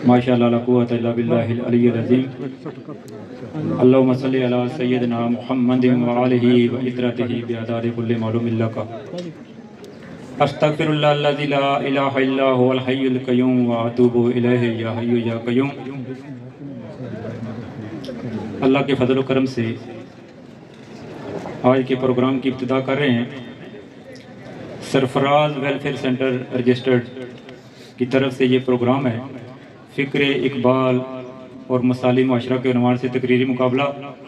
माशाअल्लाह ला कुव्वता इल्ला बिल्लाहिल अलिय्यिल अज़ीम। अल्लाहुम्मा सल्लि अला सय्यिदिना मुहम्मदिन व आलिहि व इत्रतिहि बिअदादि कुल्लि मालूमिन लका। अस्तगफिरुल्लाह अल्लज़ी ला इलाहा इल्ला हुवल हय्युल क़य्यूम व अतूबु इलैहि या हय्यु या क़य्यूम। अल्लाह के फजल व करम से आज के प्रोग्राम की इब्तिदा कर रहे हैं। सरफराज वेलफेयर सेंटर रजिस्टर्ड की तरफ से ये प्रोग्राम है फ़िक्र इकबाल और मसाली मुआशरा के उन्वान से तकरीरी मुकाबला।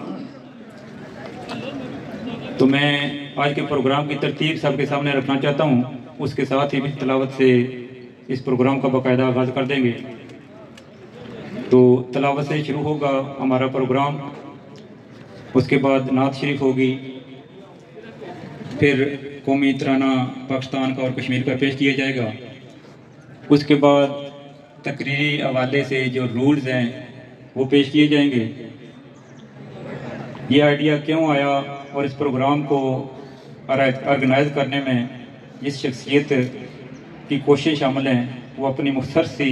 तो मैं आज के प्रोग्राम की तरतीब सबके सामने रखना चाहता हूँ, उसके साथ ही भी तिलावत से इस प्रोग्राम का बाकायदा आगाज़ कर देंगे। तो तिलावत से शुरू होगा हमारा प्रोग्राम, उसके बाद नात शरीफ होगी, फिर कौमी तराना पाकिस्तान का और कश्मीर का पेश किया जाएगा। उसके बाद तकरीरी हवाले से जो रूल्स हैं वो पेश किए जाएंगे। ये आइडिया क्यों आया और इस प्रोग्राम को ऑर्गेनाइज करने में जिस शख्सियत की कोशिश शामिल है वो अपनी मुख्तसर सी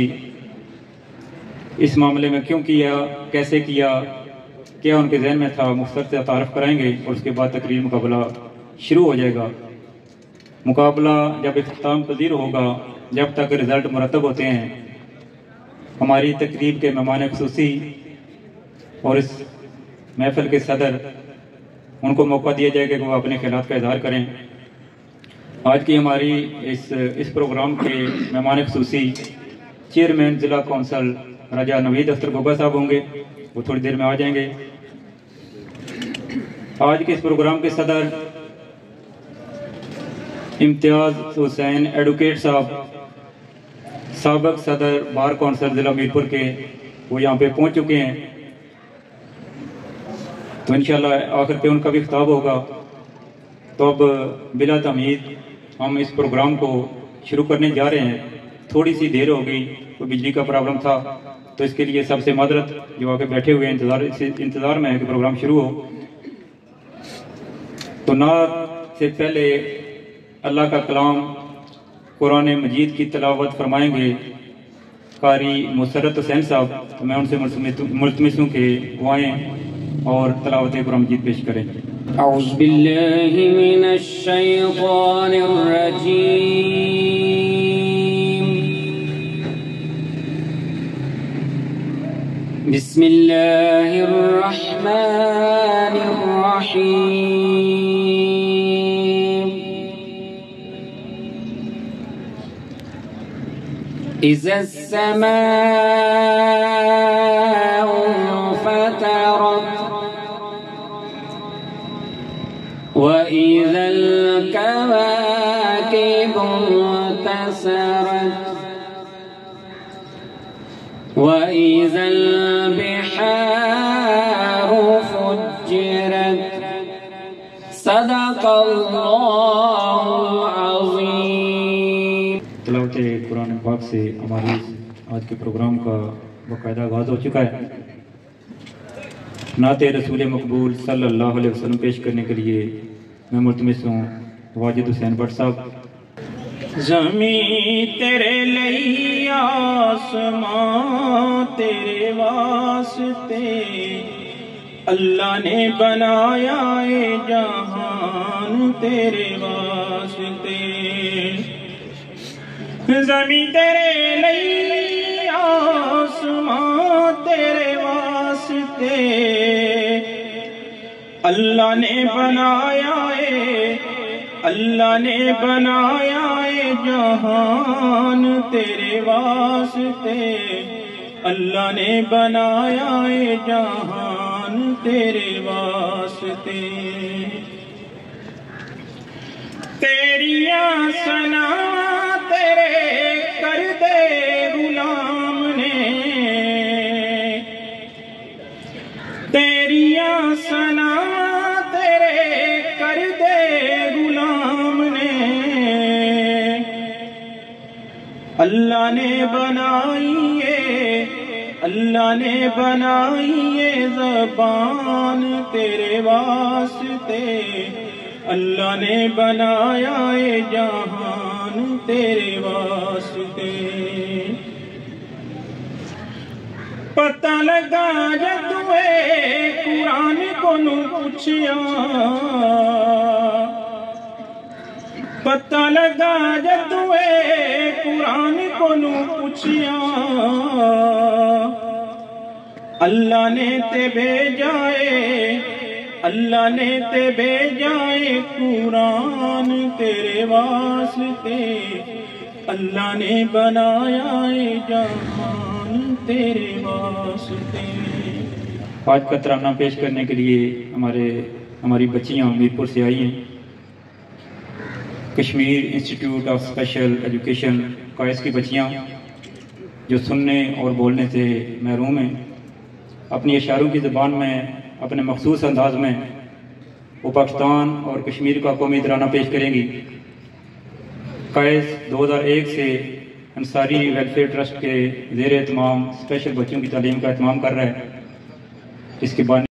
इस मामले में क्यों किया, कैसे किया, क्या उनके जहन में था, मुख्तसर से तारफ़ कराएंगे और उसके बाद तकरीरी मुकाबला शुरू हो जाएगा। मुकाबला जब इख्तिताम पजीर होगा, जब तक रिज़ल्ट मुरतब होते हैं, हमारी तकरीब के मेहमान खुसूसी और इस महफिल के सदर उनको मौका दिया जाएगा कि वो अपने ख्यालात का इज़हार करें। आज की हमारी इस प्रोग्राम के मेहमान खुसूसी चेयरमैन ज़िला कौंसल राजा नवीद अख्तर गोगा साहब होंगे, वो थोड़ी देर में आ जाएंगे। आज के इस प्रोग्राम के सदर इम्तियाज़ हुसैन एडवोकेट साहब, साबिक़ सदर बार कौंसिल ज़िला मीरपुर के, वो यहाँ पे पहुँच चुके हैं। तो इंशाअल्लाह आखिर पे उनका भी खिताब होगा। तो अब बिला तमीज़ हम इस प्रोग्राम को शुरू करने जा रहे हैं। थोड़ी सी देर हो गई, तो बिजली का प्रॉब्लम था, तो इसके लिए सबसे मादरत, जो आके बैठे हुए इंतज़ार में है कि प्रोग्राम शुरू हो। तो नात से पहले अल्लाह का कलाम कुरान मजीद की तिलावत फरमाएंगे कारी मुसरत हुसैन साहब। तो मैं उनसे मुल्तमिस हूँ कि वो आएँ और तिलावत कुरान मजीद पेश करें। औज़ु बिल्लाहि मिनश शैतानिर रजीम। बिस्मिल्लाहिर रहमानिर रहीम। इज़ा समाउ फतरत व इज़ल कवाकिबु इंतसरत व इज़ल बिहारु फुज्जिरत सदक़ल्लाहुल अज़ीम। तिलावत कुरान पाक से हमारी आज के प्रोग्राम का बाकायदा आगाज़ हो चुका है। नाते रसूल मकबूल सल्लल्लाहु अलैहि वसल्लम पेश करने के लिए मैं मुल्तमिस हूँ वाजिद हुसैन भट्ट साहब। ज़मीं तेरे लिए आसमां तेरे वास्ते, अल्लाह ने बनाया ए जहान तेरे वास्ते। ज़मीं तेरे लिए आसमां तेरे वास्ते, अल्लाह ने बनाया ए जहान तेरे वास्ते, अल्लाह ने बनाया ए जहान तेरे वास्ते। तेरियां सना तेरे कर दे गुलाम ने, तेरियां सना तेरे कर दे गुलाम ने। अल्लाह ने बनाई ये ज़बान तेरे वास्ते, अल्लाह ने बनाया ये जहान तेरे वास्ते। پتہ لگا جدوں قرآن کونوں پوچھیا پتہ لگا جدوں قرآن کونوں پوچھیا اللہ نے تے بھیجائے اللہ نے تے بھیجائے قرآن تیرے واسطے اللہ نے بنایا ہے جہان تیرے واسطے۔ آج کا ترانہ پیش کرنے کے لیے ہماری بچیاں میرپور سے آئی ہیں۔ Kashmir institute of special education قائس کی بچیاں جو سننے اور بولنے سے محروم ہیں، اپنی اشاروں کی زبان میں اپنے مخصوص انداز میں وہ پاکستان اور کشمیر کا قومی ترانہ پیش کریں گی۔ قائس 2001 سے انصاری ویلفیئر ٹرسٹ کے زیر اہتمام اسپیشل بچوں کی تعلیم کا اہتمام کر رہا ہے۔ اس کے بانی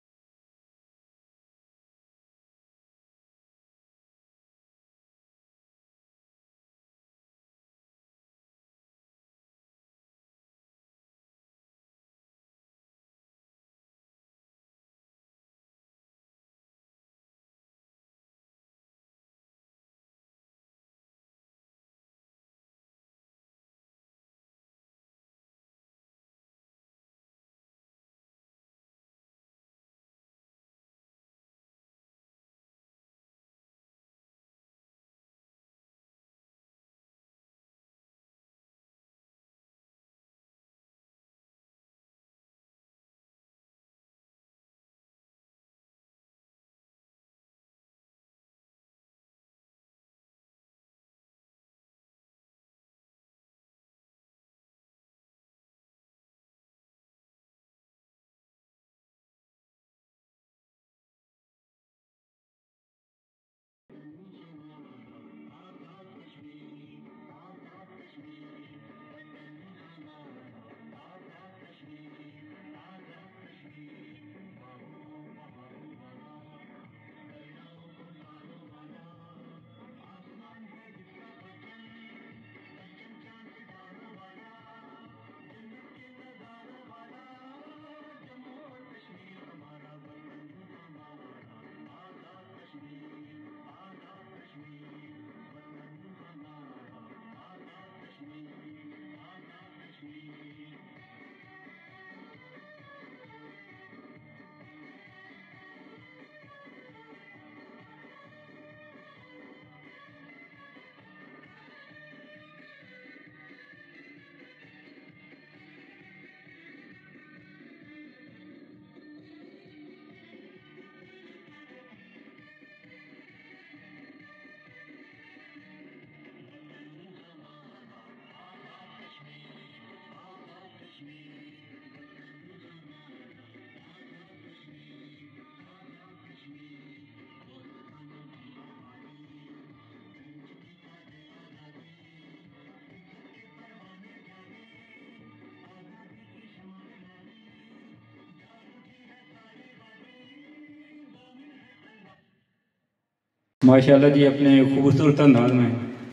ماشاءاللہ جی اپنے خوبصورت انداز میں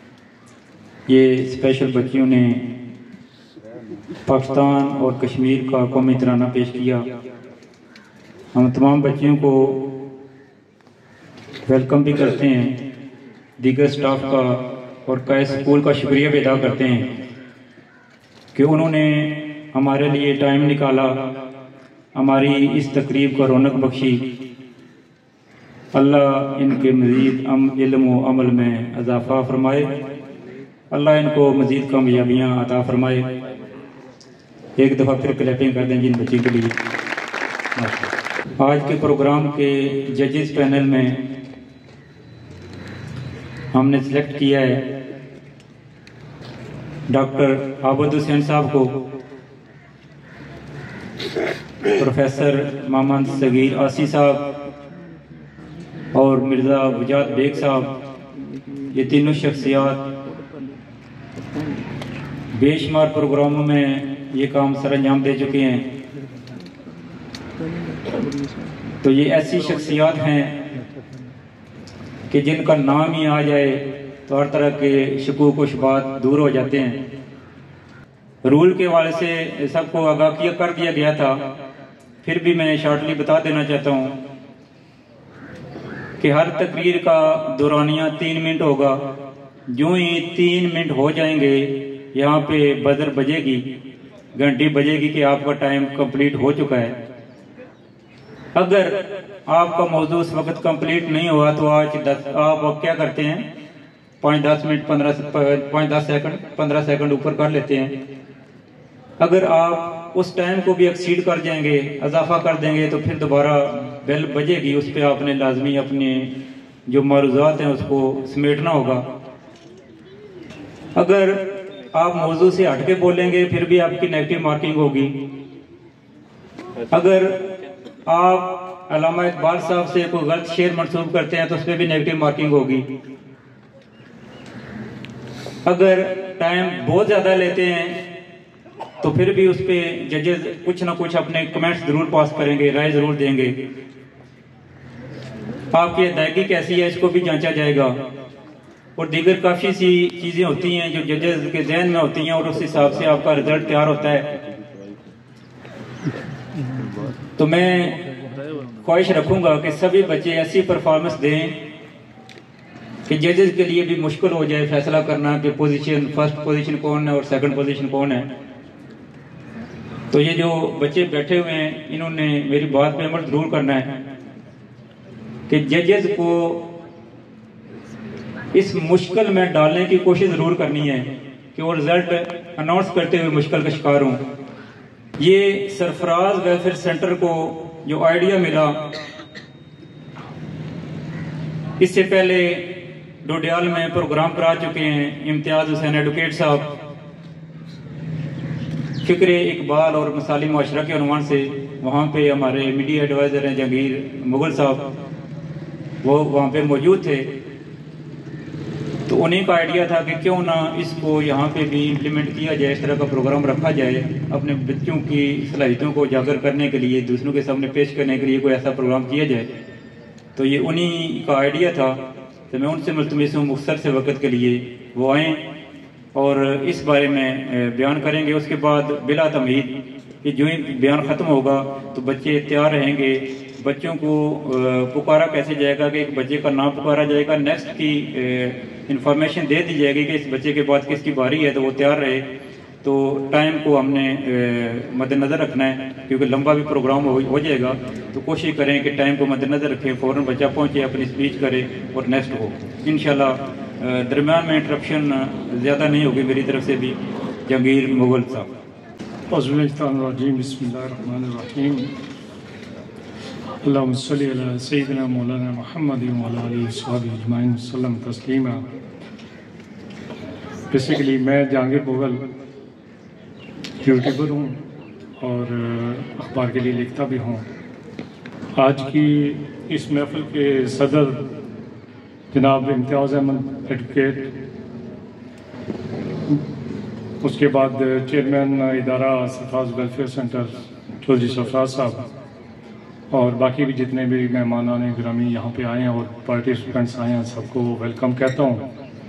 یہ اسپیشل بچیوں نے پاکستان اور کشمیر کا قومی ترانہ پیش کیا۔ ہم تمام بچیوں کو ویلکم بھی کرتے ہیں، دیگر سٹاف کا اور قائس اسکول کا شکریہ بھی ادا کرتے ہیں کہ انہوں نے ہمارے لیے ٹائم نکالا، ہماری اس تقریب کو رونق بخشی۔ اللہ ان کے مزید علم و عمل میں اضافہ فرمائے، اللہ ان کو مزید کامیابیاں عطا فرمائے۔ ایک دفعہ پھر کلیپنگ کر دیں جن بچی کے لیے۔ آج کے پروگرام کے ججز پینل میں ہم نے سلیکٹ کیا ہے ڈاکٹر عابد حسین صاحب کو، پروفیسر محمد صغیر آسی صاحب اور مرزا وجاد بیگ صاحب۔ یہ تینوں شخصیات بے شمار پروگراموں میں یہ کام سر انجام دے چکے ہیں، تو یہ ایسی شخصیات ہیں کہ جن کا نام ہی آ جائے تو ہر طرح کے شکوک و شبہات دور ہو جاتے ہیں۔ رول کے حوالے سے سب کو آگاہ کر دیا گیا تھا، پھر بھی میں شارٹلی بتا دینا چاہتا ہوں کہ ہر تقریر کا دورانیہ 3 منٹ ہوگا. جو ہی 3 منٹ ہو جائیں گے یہاں پہ بزر بجے گی، گھنٹی بجے گی کہ آپ کا ٹائم کمپلیٹ ہو چکا ہے. اگر آپ کا موضوع اس وقت کمپلیٹ نہیں ہوا تو آج آپ کیا کرتے ہیں، 5-10 منٹ 15 سیکنڈ اوپر کر لیتے ہیں. اگر آپ اس ٹائم کو بھی ایکسیڈ کر جائیں گے، اضافہ کر دیں گے، تو پھر دوبارہ بیل بجے گی، اس پہ آپ نے لازمی اپنے جو معروضات ہیں اس کو سمیٹنا ہوگا. اگر آپ موضوع سے ہٹ کے بولیں گے پھر بھی آپ کی نیگیٹو مارکنگ ہوگی. اگر آپ علامہ اقبال صاحب سے کوئی غلط شعر منسوب کرتے ہیں تو اس پہ بھی نیگیٹو مارکنگ ہوگی. اگر ٹائم بہت زیادہ لیتے ہیں تو پھر بھی اس پہ ججز کچھ نہ کچھ اپنے کمنٹس ضرور پاس کریں گے، رائے ضرور دیں گے. آپ کی ادائیگی کیسی ہے اس کو بھی جانچا جائے گا. اور دیگر کافی سی چیزیں ہوتی ہیں جو ججز کے ذہن میں ہوتی ہیں اور اس حساب سے آپ کا رزلٹ تیار ہوتا ہے. تو میں خواہش رکھوں گا کہ سبھی بچے ایسی پرفارمنس دیں کہ ججز کے لیے بھی مشکل ہو جائے فیصلہ کرنا کہ فرسٹ پوزیشن کون ہے اور سیکنڈ پوزیشن کون ہے. تو یہ جو بچے بیٹھے ہوئے ہیں انہوں نے میری بات پہ عمل ضرور کرنا ہے کہ ججز کو اس مشکل میں ڈالنے کی کوشش ضرور کرنی ہے کہ وہ رزلٹ اناؤنس کرتے ہوئے مشکل کا شکار ہوں. یہ سرفراز ویلفیئر سینٹر کو جو آئیڈیا ملا، اس سے پہلے ڈوڈیال میں پروگرام کرا چکے ہیں امتیاز حسین ایڈوکیٹ صاحب، فکر اقبال اور مثالی معاشرہ کے عنوان سے. وہاں پہ ہمارے میڈیا ایڈوائزر ہیں جہانگیر مغل صاحب، وہ وہاں پہ موجود تھے. تو انہیں کا آئیڈیا تھا کہ کیوں نہ اس کو یہاں پہ بھی امپلیمنٹ کیا جائے، اس طرح کا پروگرام رکھا جائے اپنے بچوں کی صلاحیتوں کو اجاگر کرنے کے لیے، دوسروں کے سامنے پیش کرنے کے لیے کوئی ایسا پروگرام کیا جائے. تو یہ انہیں کا آئیڈیا تھا. تو میں ان سے ملتمس ہوں مختصر سے وقت کے لیے وہ آئیں اور اس بارے میں بیان کریں گے. اس کے بعد بلا تمہید کہ جو ہی بیان ختم ہوگا تو بچے تیار رہیں گے. بچوں کو پکارا کیسے جائے گا کہ ایک بچے کا نام پکارا جائے گا، نیکسٹ کی انفارمیشن دے دی جائے گی کہ اس بچے کے بعد کس کی باری ہے تو وہ تیار رہے. تو ٹائم کو ہم نے مد نظر رکھنا ہے کیونکہ لمبا بھی پروگرام ہو جائے گا. تو کوشش کریں کہ ٹائم کو مد نظر رکھیں، فوراً بچہ پہنچے، اپنی اسپیچ کرے اور نیکسٹ ہو انشاءاللہ. درمیان میں انٹرپشن زیادہ نہیں ہوگی میری طرف سے بھی. جہانگیر مغل صاحب. بسم اللہ الرحمن الرحیم. اللہم صلی علی سیدنا مولانا محمد وعلی آلہ وصحبہ اجمعین وسلم تسلیما. بیسیکلی میں جہانگیر مغل یوٹیوبر ہوں اور اخبار کے لیے لکھتا بھی ہوں. آج کی اس محفل کے صدر جناب امتیاز احمد ایڈوکیٹ، اس کے بعد چیئرمین ادارہ سرفراز ویلفیئر سینٹر چودھری سرفراز صاحب، اور باقی بھی جتنے بھی مہمانان گرامی یہاں پہ آئے ہیں اور پارٹیسپینٹس آئے ہیں، سب کو ویلکم کہتا ہوں.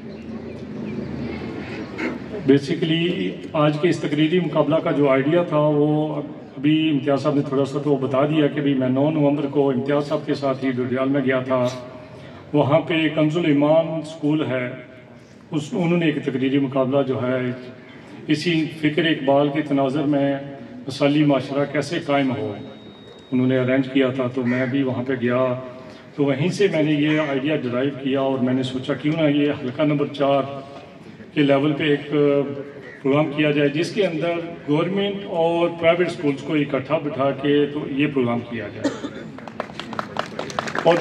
بیسیکلی آج کے اس تقریری مقابلہ کا جو آئیڈیا تھا وہ ابھی امتیاز صاحب نے تھوڑا سا تو بتا دیا کہ بھی میں 9 نومبر کو امتیاز صاحب کے ساتھ ہی ڈوڈیال میں گیا تھا. وہاں پہ کنز الایمان اسکول ہے، انہوں نے ایک تقریری مقابلہ جو ہے اسی فکر اقبال کے تناظر میں مثالی معاشرہ کیسے قائم ہو انہوں نے ارینج کیا تھا. تو میں بھی وہاں پہ گیا تو وہیں سے میں نے یہ آئیڈیا ڈرائیو کیا اور میں نے سوچا کیوں نہ یہ حلقہ نمبر 4 کے لیول پہ ایک پروگرام کیا جائے جس کے اندر گورنمنٹ اور پرائیویٹ سکولز کو اکٹھا بٹھا کے تو یہ پروگرام کیا جائے اور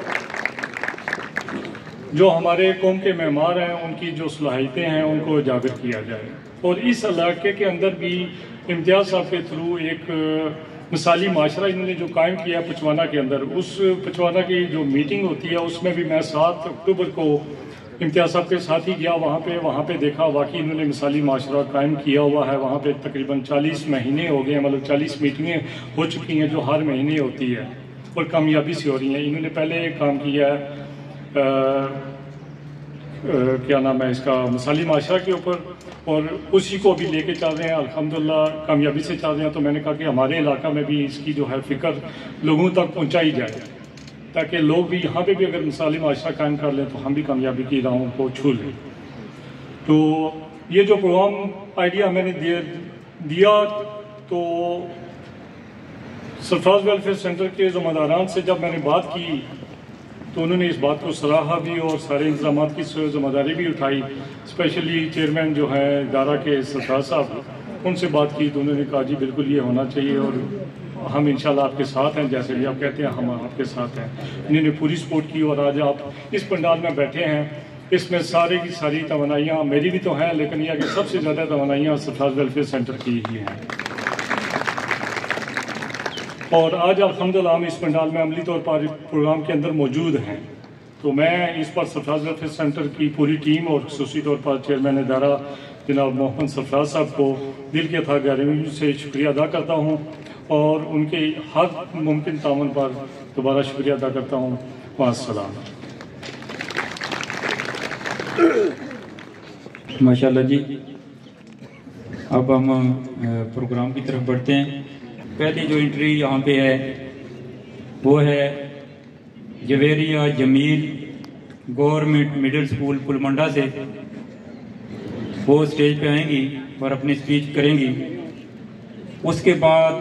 جو ہمارے قوم کے معمار ہیں ان کی جو صلاحیتیں ہیں ان کو اجاگر کیا جائے. اور اس علاقے کے اندر بھی امتیاز صاحب کے تھرو ایک مثالی معاشرہ انہوں نے جو قائم کیا پچوانا کے اندر، اس پچوانا کی جو میٹنگ ہوتی ہے اس میں بھی میں 7 اکتوبر کو امتیاز صاحب کے ساتھ ہی گیا وہاں پہ دیکھا واقعی انہوں نے مثالی معاشرہ قائم کیا ہوا ہے. وہاں پہ تقریباً 40 مہینے ہو گئے ہیں، مطلب 40 میٹنگیں ہو چکی ہیں جو ہر مہینے ہوتی ہے اور کامیابی سے ہو رہی ہیں. انہوں نے پہلے ایک کام کیا ہے کیا نام ہے اس کا مثالی معاشرہ کے اوپر، اور اسی کو بھی لے کے چل رہے ہیں، الحمدللہ کامیابی سے چل رہے ہیں۔ تو میں نے کہا کہ ہمارے علاقہ میں بھی اس کی جو ہے فکر لوگوں تک پہنچائی جائے، تاکہ لوگ بھی یہاں پہ بھی اگر مثالی معاشرہ قائم کر لیں تو ہم بھی کامیابی کی راہوں کو چھو لیں۔ تو یہ جو پروگرام آئیڈیا میں نے دیا تو سرفراز ویلفیئر سینٹر کے ذمہ داران سے جب میں نے بات کی تو انہوں نے اس بات کو سراہا بھی اور سارے انتظامات کی ذمہ داری بھی اٹھائی۔ اسپیشلی چیئرمین جو ہیں ادارہ کے سرفراز صاحب، ان سے بات کی تو انہوں نے کہا جی بالکل یہ ہونا چاہیے اور ہم انشاءاللہ آپ کے ساتھ ہیں، جیسے بھی آپ کہتے ہیں ہم آپ کے ساتھ ہیں۔ انہوں نے پوری سپورٹ کی اور آج آپ اس پنڈال میں بیٹھے ہیں، اس میں سارے کی ساری توانائیاں میری بھی تو ہیں، لیکن یہ کہ سب سے زیادہ توانائیاں سرفراز ویلفیئر سینٹر کی ہی ہیں۔ اور آج الحمدللہ ہم اس پنڈال میں عملی طور پر پروگرام کے اندر موجود ہیں۔ تو میں اس پر سرفراز ویلفیئر سینٹر کی پوری ٹیم اور خصوصی طور پر چیئرمین ادارہ جناب محمد سرفراز صاحب کو دل کے تھا گہرائیوں سے شکریہ ادا کرتا ہوں اور ان کے ہر ممکن تعاون پر دوبارہ شکریہ ادا کرتا ہوں۔ والسلام۔ ماشاءاللہ جی، اب ہم پروگرام کی طرف بڑھتے ہیں۔ پہلی جو انٹری یہاں پہ ہے وہ ہے Javeria Jamil government middle school Palmanda سے۔ وہ اسٹیج پہ آئیں گی اور اپنی اسپیچ کریں گی۔ اس کے بعد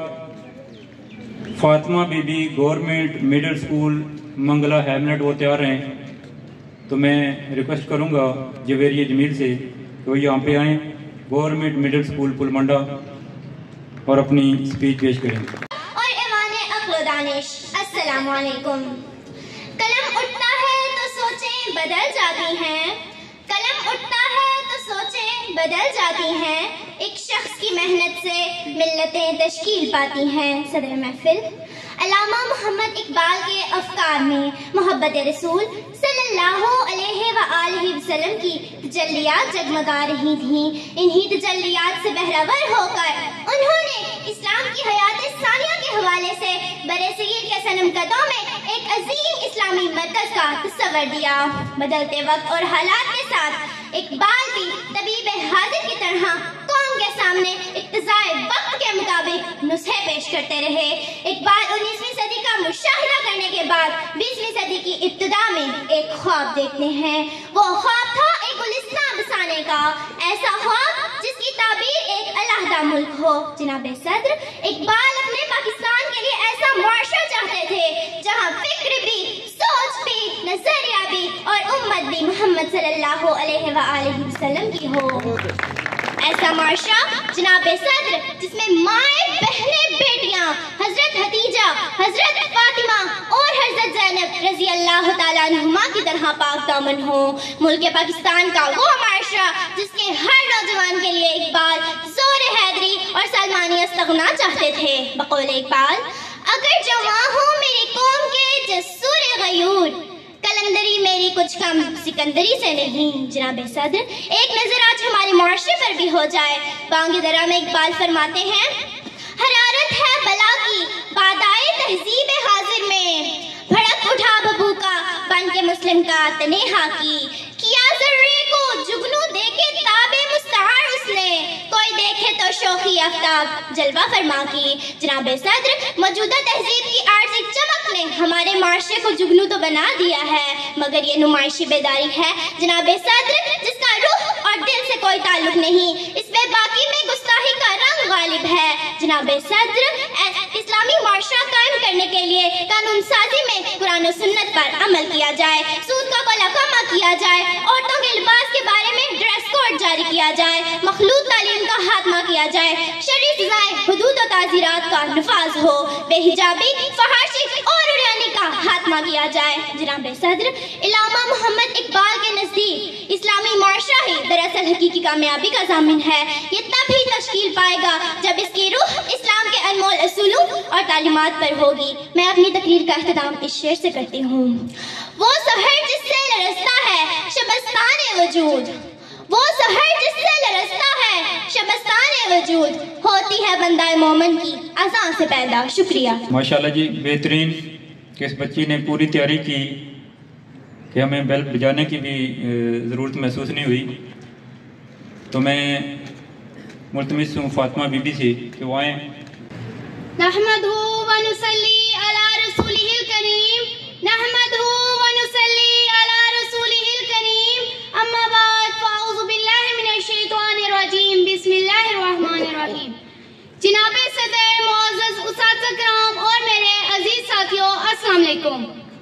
Fatima Bibi government middle school Mangla Hamlet وہ تیار ہیں، تو میں ریکویسٹ کروں گا جویریہ جمیل سے کہ وہ یہاں پہ آئیں گورنمنٹ مڈل سکول پلمنڈا اور اپنی اسپیچ پیش کریں۔ اور ایوان عقل و دانش، السلام علیکم۔ قلم اٹھتا ہے تو سوچیں بدل جاتی ہیں، قلم اٹھتا ہے تو سوچیں بدل جاتی ہیں، ایک شخص کی محنت سے ملتیں تشکیل پاتی ہیں۔ صدر محفل علامہ محمد اقبال کے افکار میں محبت رسول صلی اللہ علیہ وآلہ وسلم کی تجلیات جگمگا رہی تھیں۔ انہی تجلیات سے بہرور ہو کر انہوں نے اسلام کی حیات ثانیہ کے حوالے سے برصغیر کے صنم قدوں میں ایک عظیم اسلامی مرکز کا تصور دیا۔ بدلتے وقت اور حالات کے ساتھ اقبال بھی طبیب حاضر کی طرح قوم کے سامنے اقتضائے وقت کے مطابق نسخے پیش کرتے رہے۔ اقبال 19ویں صدی کا مشاہدہ کرنے کے بعد 20ویں صدی کی ابتدا میں ایک خواب دیکھتے ہیں۔ وہ خواب تھا ایک گلستان بسانے کا، ایسا خواب جس کی تعبیر ایک علیحدہ ملک ہو۔ جناب صدر اقبال اپنے پاکستان کے لیے ایسا معاشرہ چاہتے تھے جہاں فکر بھی، سوچ بھی، نظریہ بھی اور امت بھی محمد صلی اللہ علیہ وآلہ وسلم کی ہو۔ ایسا معاشرہ جناب صدر جس میں مائیں، بہنیں، بیٹیاں، حضرت حتیجہ، حضرت فاطمہ اور حضرت زینب رضی اللہ تعالیٰ عنہما کی طرح پاک دامن ہو۔ ملک پاکستان کا وہ معاشرہ جس کے ہر نوجوان کے لیے اقبال زور حیدری اور سلمانی استغنا چاہتے تھے۔ بقول اقبال، اگر جواں ہوں میری قوم کے جسور غیور، کلندری میری کچھ کم سکندری سے نہیں۔ جناب صدر ایک نظر آج ہمارے معاشرے پر بھی ہو جائے۔ بانگ درہ میں اقبال فرماتے ہیں، حرارت ہے بلا کی بادائے تہذیب حاضر میں، بھڑک اٹھا ببو کا بن کے مسلم کا تنہا کی، کیا ذرے کو جگنو دے کے تاب مستعار اس نے، کوئی دیکھے تو شوخی آفتاب جلوہ فرما کی۔ جناب صدر موجودہ تہذیب کی عارضی چمک نے ہمارے معاشرے کو جگنو تو بنا دیا ہے، مگر یہ نمائشی بیداری ہے جناب صدر جس کا روح اور دل سے کوئی تعلق نہیں، اس میں باقی میں گستاخی کا رنگ غالب ہے۔ جناب صدر اسلامی معاشرہ قائم کرنے کے لیے قانون سازی میں قرآن و سنت پر عمل کیا جائے، سود کا کولا کما کیا جائے، عورتوں کے لباس کے بارے میں ڈریس کوڈ جاری کیا جائے، مخلوط تعلیم کا خاتمہ کیا جائے، شرعی سزائیں، حدود و تعزیرات کا نفاذ ہو، بے حجابی، فحاشی اور عریانی کا خاتمہ کیا جائے۔ جناب صدر علامہ محمد اقبال کے نزدیک اسلامی معاشرہ ہی دراصل حقیقی کامیابی کا ضامن ہے۔ یہ تب ہی تشکیل پائے گا جب اس کی روح اسلام کے انمول اصولوں اور تعلیمات پر ہوگی۔ میں اپنی تقریر کا اختتام اس شعر سے کرتی ہوں، وہ سحر جس سے لرزتا ہے شبستان وجود، وہ سحر جس سے لرزتا ہے شبستان وجود، ہوتی ہے بندہ مومن کی اذان سے پیدا۔ شکریہ۔ ماشاءاللہ جی، بہترین کہ اس بچی نے پوری تیاری کی کہ ہمیں بیل بجانے کی بھی ضرورت محسوس نہیں ہوئی، تو میں ملتمس ہوں فاطمہ بی بی سے کہ وہ آئیں۔ نحمدہ ونصلی علی رسولہ الکریم، نحمدہ ونصلی علی رسولہ الکریم، اما بعد فاعوذ باللہ من الشیطان الرجیم، بسم اللہ الرحمن الرحیم۔ جناب صدر، معزز اساتذہ کرام اور میرے عزیز ساتھیوں، السلام علیکم۔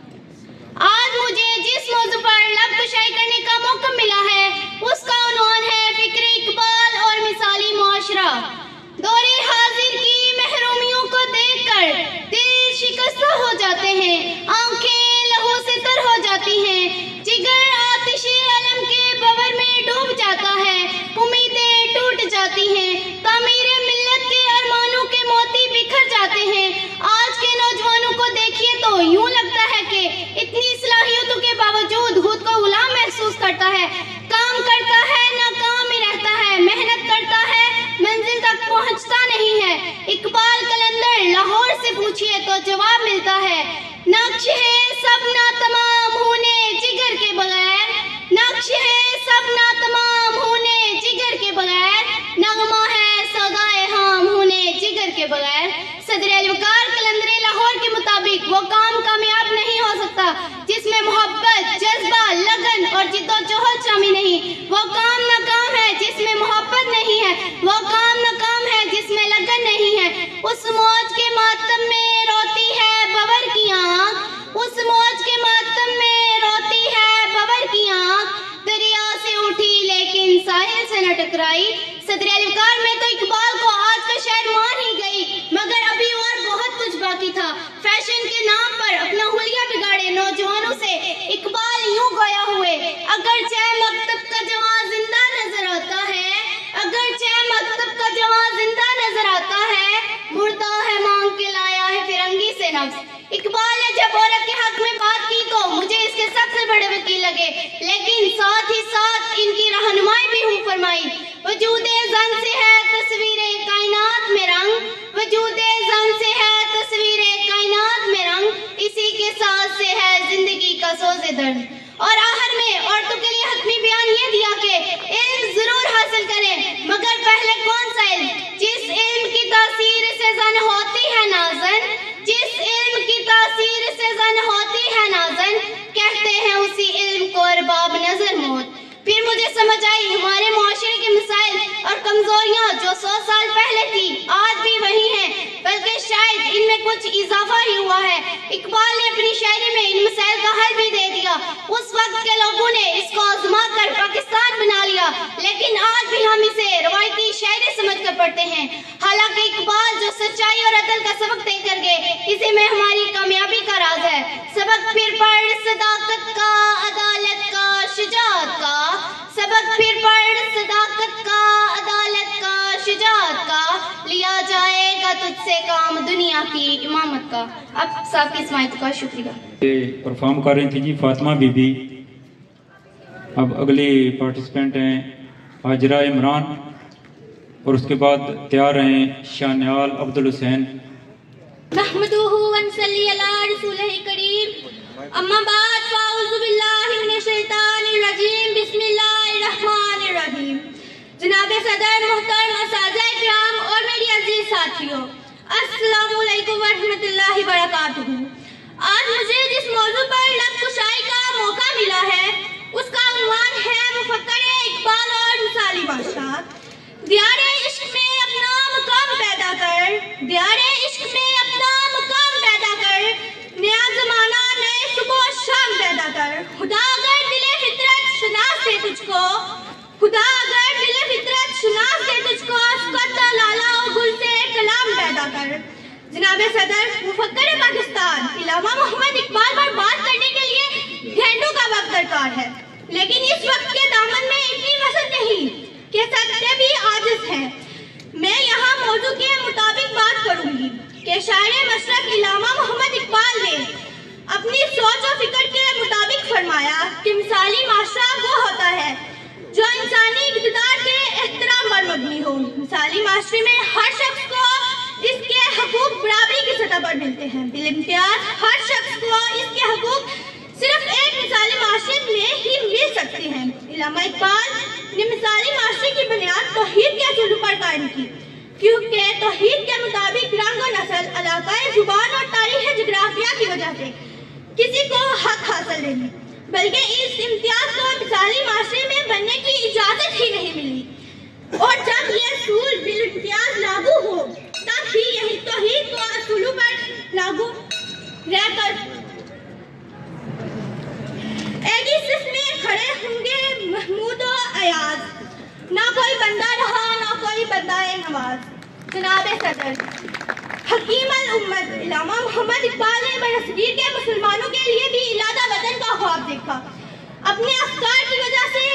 آج مجھے جس موضوع پر لب کشائی کرنے کا موقع ملا ہے اس کا عنوان ہے فکر اقبال اور مثالی معاشرہ۔ دور حاضر کی محرومیوں کو دیکھ کر دل شکستہ ہو جاتے ہیں، آنکھیں لہو سے تر ہو جاتی ہیں، جگر آتش علم کے بور میں ڈوب جاتا ہے، امیدیں ٹوٹ جاتی ہیں، تعمیر ملت کے ارمانوں کے موتی بکھر جاتے ہیں۔ آج کے نوجوانوں کو دیکھیے تو یوں لگتا ہے کہ اتنی صلاحیتوں کے باوجود خود کو غلام محسوس کرتا ہے، کام کرتا ہے ناکام ہی رہتا ہے، محنت کرتا ہے منزل تک پہنچتا نہیں ہے۔ اقبال قلندر لاہور سے پوچھئے تو جواب ملتا ہے، نقش ہے سب ناتمام ہونے جگر کے بغیر، نقش ہے سب ناتمام ہونے جگر کے بغیر، نغمہ ہے سودائے حام ہونے جگر کے بغیر۔ صدر الوقار قلندر لاہور کے مطابق وہ کام کامیاب نہیں ہو سکتا جس میں محبت، جذبہ، لگن اور جد و جہد شامل نہیں۔ وہ کام ناکام ہے جس میں محبت نہیں ہے، وہ کام ناکام ہے جس میں لگن نہیں ہے۔ اس موج کے ماتم میں روتی ہے بور کی آنکھ، اس موج کے ماتم میں روتی ہے بور کی آنکھ، دریا سے اٹھی لیکن ساحل سے نہ ٹکرائی۔ صدر الوقار میں تو اقبال کو آج کا شعر مان ہی گئی، مگر ابھی اور بہت کچھ باقی تھا۔ فیشن کے نام پر اپنا حلیہ بگاڑے نوجوانوں سے اقبال یوں گویا ہوئے، اگرچہ مکتب کا جوان زندہ نظر آتا ہے، اگرچہ مکتب کا جوان زندہ نظر آتا ہے، مردہ ہے مانگ کے لایا ہے فرنگی سے نفس۔ اقبال نے جب عورت کے حق میں بات کی تو مجھے اس کے سب سے بڑے وکیل لگے، لیکن ساتھ ہی ساتھ ان کی رہنمائی بھی ہوں فرمائی۔ وجود زن سے ہے تصویر کائنات میں رنگ، وجود زن سے ہے تصویر کائنات میں رنگ، اسی کے ساتھ سے ہے زندگی کا سوز درد۔ اور آخر میں عورتوں کے لیے حتمی بیان یہ دیا کہ علم ضرور حاصل کریں، مگر پہلے کون سا علم؟ جس علم کی تاثیر سے زن ہوتی ہے نازن، جس علم کی تاثیر سے زن ہوتی ہے نازن، کہتے ہیں اسی علم کو ارباب نظر موت۔ پھر مجھے سمجھ آئی ہمارے معاشرے کے مسائل اور کمزوریاں جو 100 سال پہلے تھی آج بھی وہی ہیں، بلکہ شاید ان میں کچھ اضافہ ہی ہوا ہے۔ اقبال نے اپنی شاعری میں ان مسائل کا حل بھی دے دیا۔ اس وقت کے لوگوں نے اس کو آزما کر پاکستان بنا لیا، لیکن آج بھی ہم اسے روایتی شاعری سمجھ کر پڑھتے ہیں۔ حالانکہ اقبال جو سچائی اور عدل کا سبق دے کر گئے، اسی میں ہماری کامیابی کا راز ہے۔ سبق پھر پڑھ صداقت کا، عدالت کا، شجاعت کا، سبق پھر پڑھ صداقت کا، عدالت کا، شجاعت کا، لیا جائے گا تجھ سے کام دنیا کی امامت کا۔ اب صاحب کی سماعت کا شکریہ۔ پرفارم کر رہی تھی جی فاطمہ بی بی۔ اب اگلی پارٹیسپینٹ ہیں حاجرہ عمران، اور اس کے بعد تیار ہیں شانیال عبدالحسین۔ نحمدہ ونصلی علی رسولہ الکریم، اما بعد فاعوذ باللہ من الشیطان الرجیم، بسم اللہ الرحمن الرحیم۔ جناب صدر، محترم اساتذہ کرام اور میری عزیز ساتھیوں، السلام علیکم ورحمۃ اللہ وبرکاتہ۔ آج مجھے جس موضوع پر لب کشائی کا موقع ملا ہے اس کا عنوان ہے مفکر اقبال اور مثالی معاشرہ۔ دیار عشق میں اپنا مقام پیدا کر، دیار عشق میں اپنا مقام پیدا کر، نیا زمانہ نئے صبح و شام پیدا کر۔ خدا اگر دل فطرت شناس دے تجھ کو، خدا اگر دل فطرت شناس دے تجھ کو، اسکتا لالا و گل سے کلام پیدا کر۔ جناب صدر، مفکر پاکستان علامہ محمد اقبال پر بات کرنے کے لیے گھنٹوں کا وقت درکار ہے، لیکن اس وقت کے دامن میں اتنی وسعت نہیں کہ سکتے بھی عاجز ہیں۔ میں یہاں موضوع کے مطابق بات کروں گی کہ شاعر مشرق علامہ محمد اقبال نے اپنی سوچ و فکر کے مطابق فرمایا کہ مثالی معاشرہ وہ ہوتا ہے جو انسانی اقتدار کے احترام پر مبنی ہو۔ مثالی معاشرے میں ہر شخص کو اس کے حقوق برابری کی سطح پر ملتے ہیں، بالامتیاز ہر شخص کو اس کے حقوق صرف ایک مثالی معاشرے میں ہی مل سکتے ہیں۔ علامہ اقبال نے مثالی معاشرے کی بنیاد توحید کے اصول پر قائم کی، کیونکہ توحید کے مطابق رنگ و نسل، علاقہ، زبان اور تاریخ جغرافیہ کی وجہ سے کسی کو حق حاصل نہیں، بلکہ اس امتیاز کو مثالی معاشرے میں بننے کی اجازت ہی نہیں ملی، اور جب یہ اصول بالامتیاز لاگو ہو تب ہی یہی توحید کو اصولوں پر لاگو رہ کر ایک ہی صف میں کھڑے ہوں گے محمود و ایاز، نہ کوئی بندہ رہا نہ کوئی بندہ نواز۔ جناب صدر، حکیم الامت علامہ محمد اقبال نے برصغیر کے مسلمانوں کے لیے بھی علادہ وطن کا خواب دیکھا۔ اپنے افکار کی وجہ سے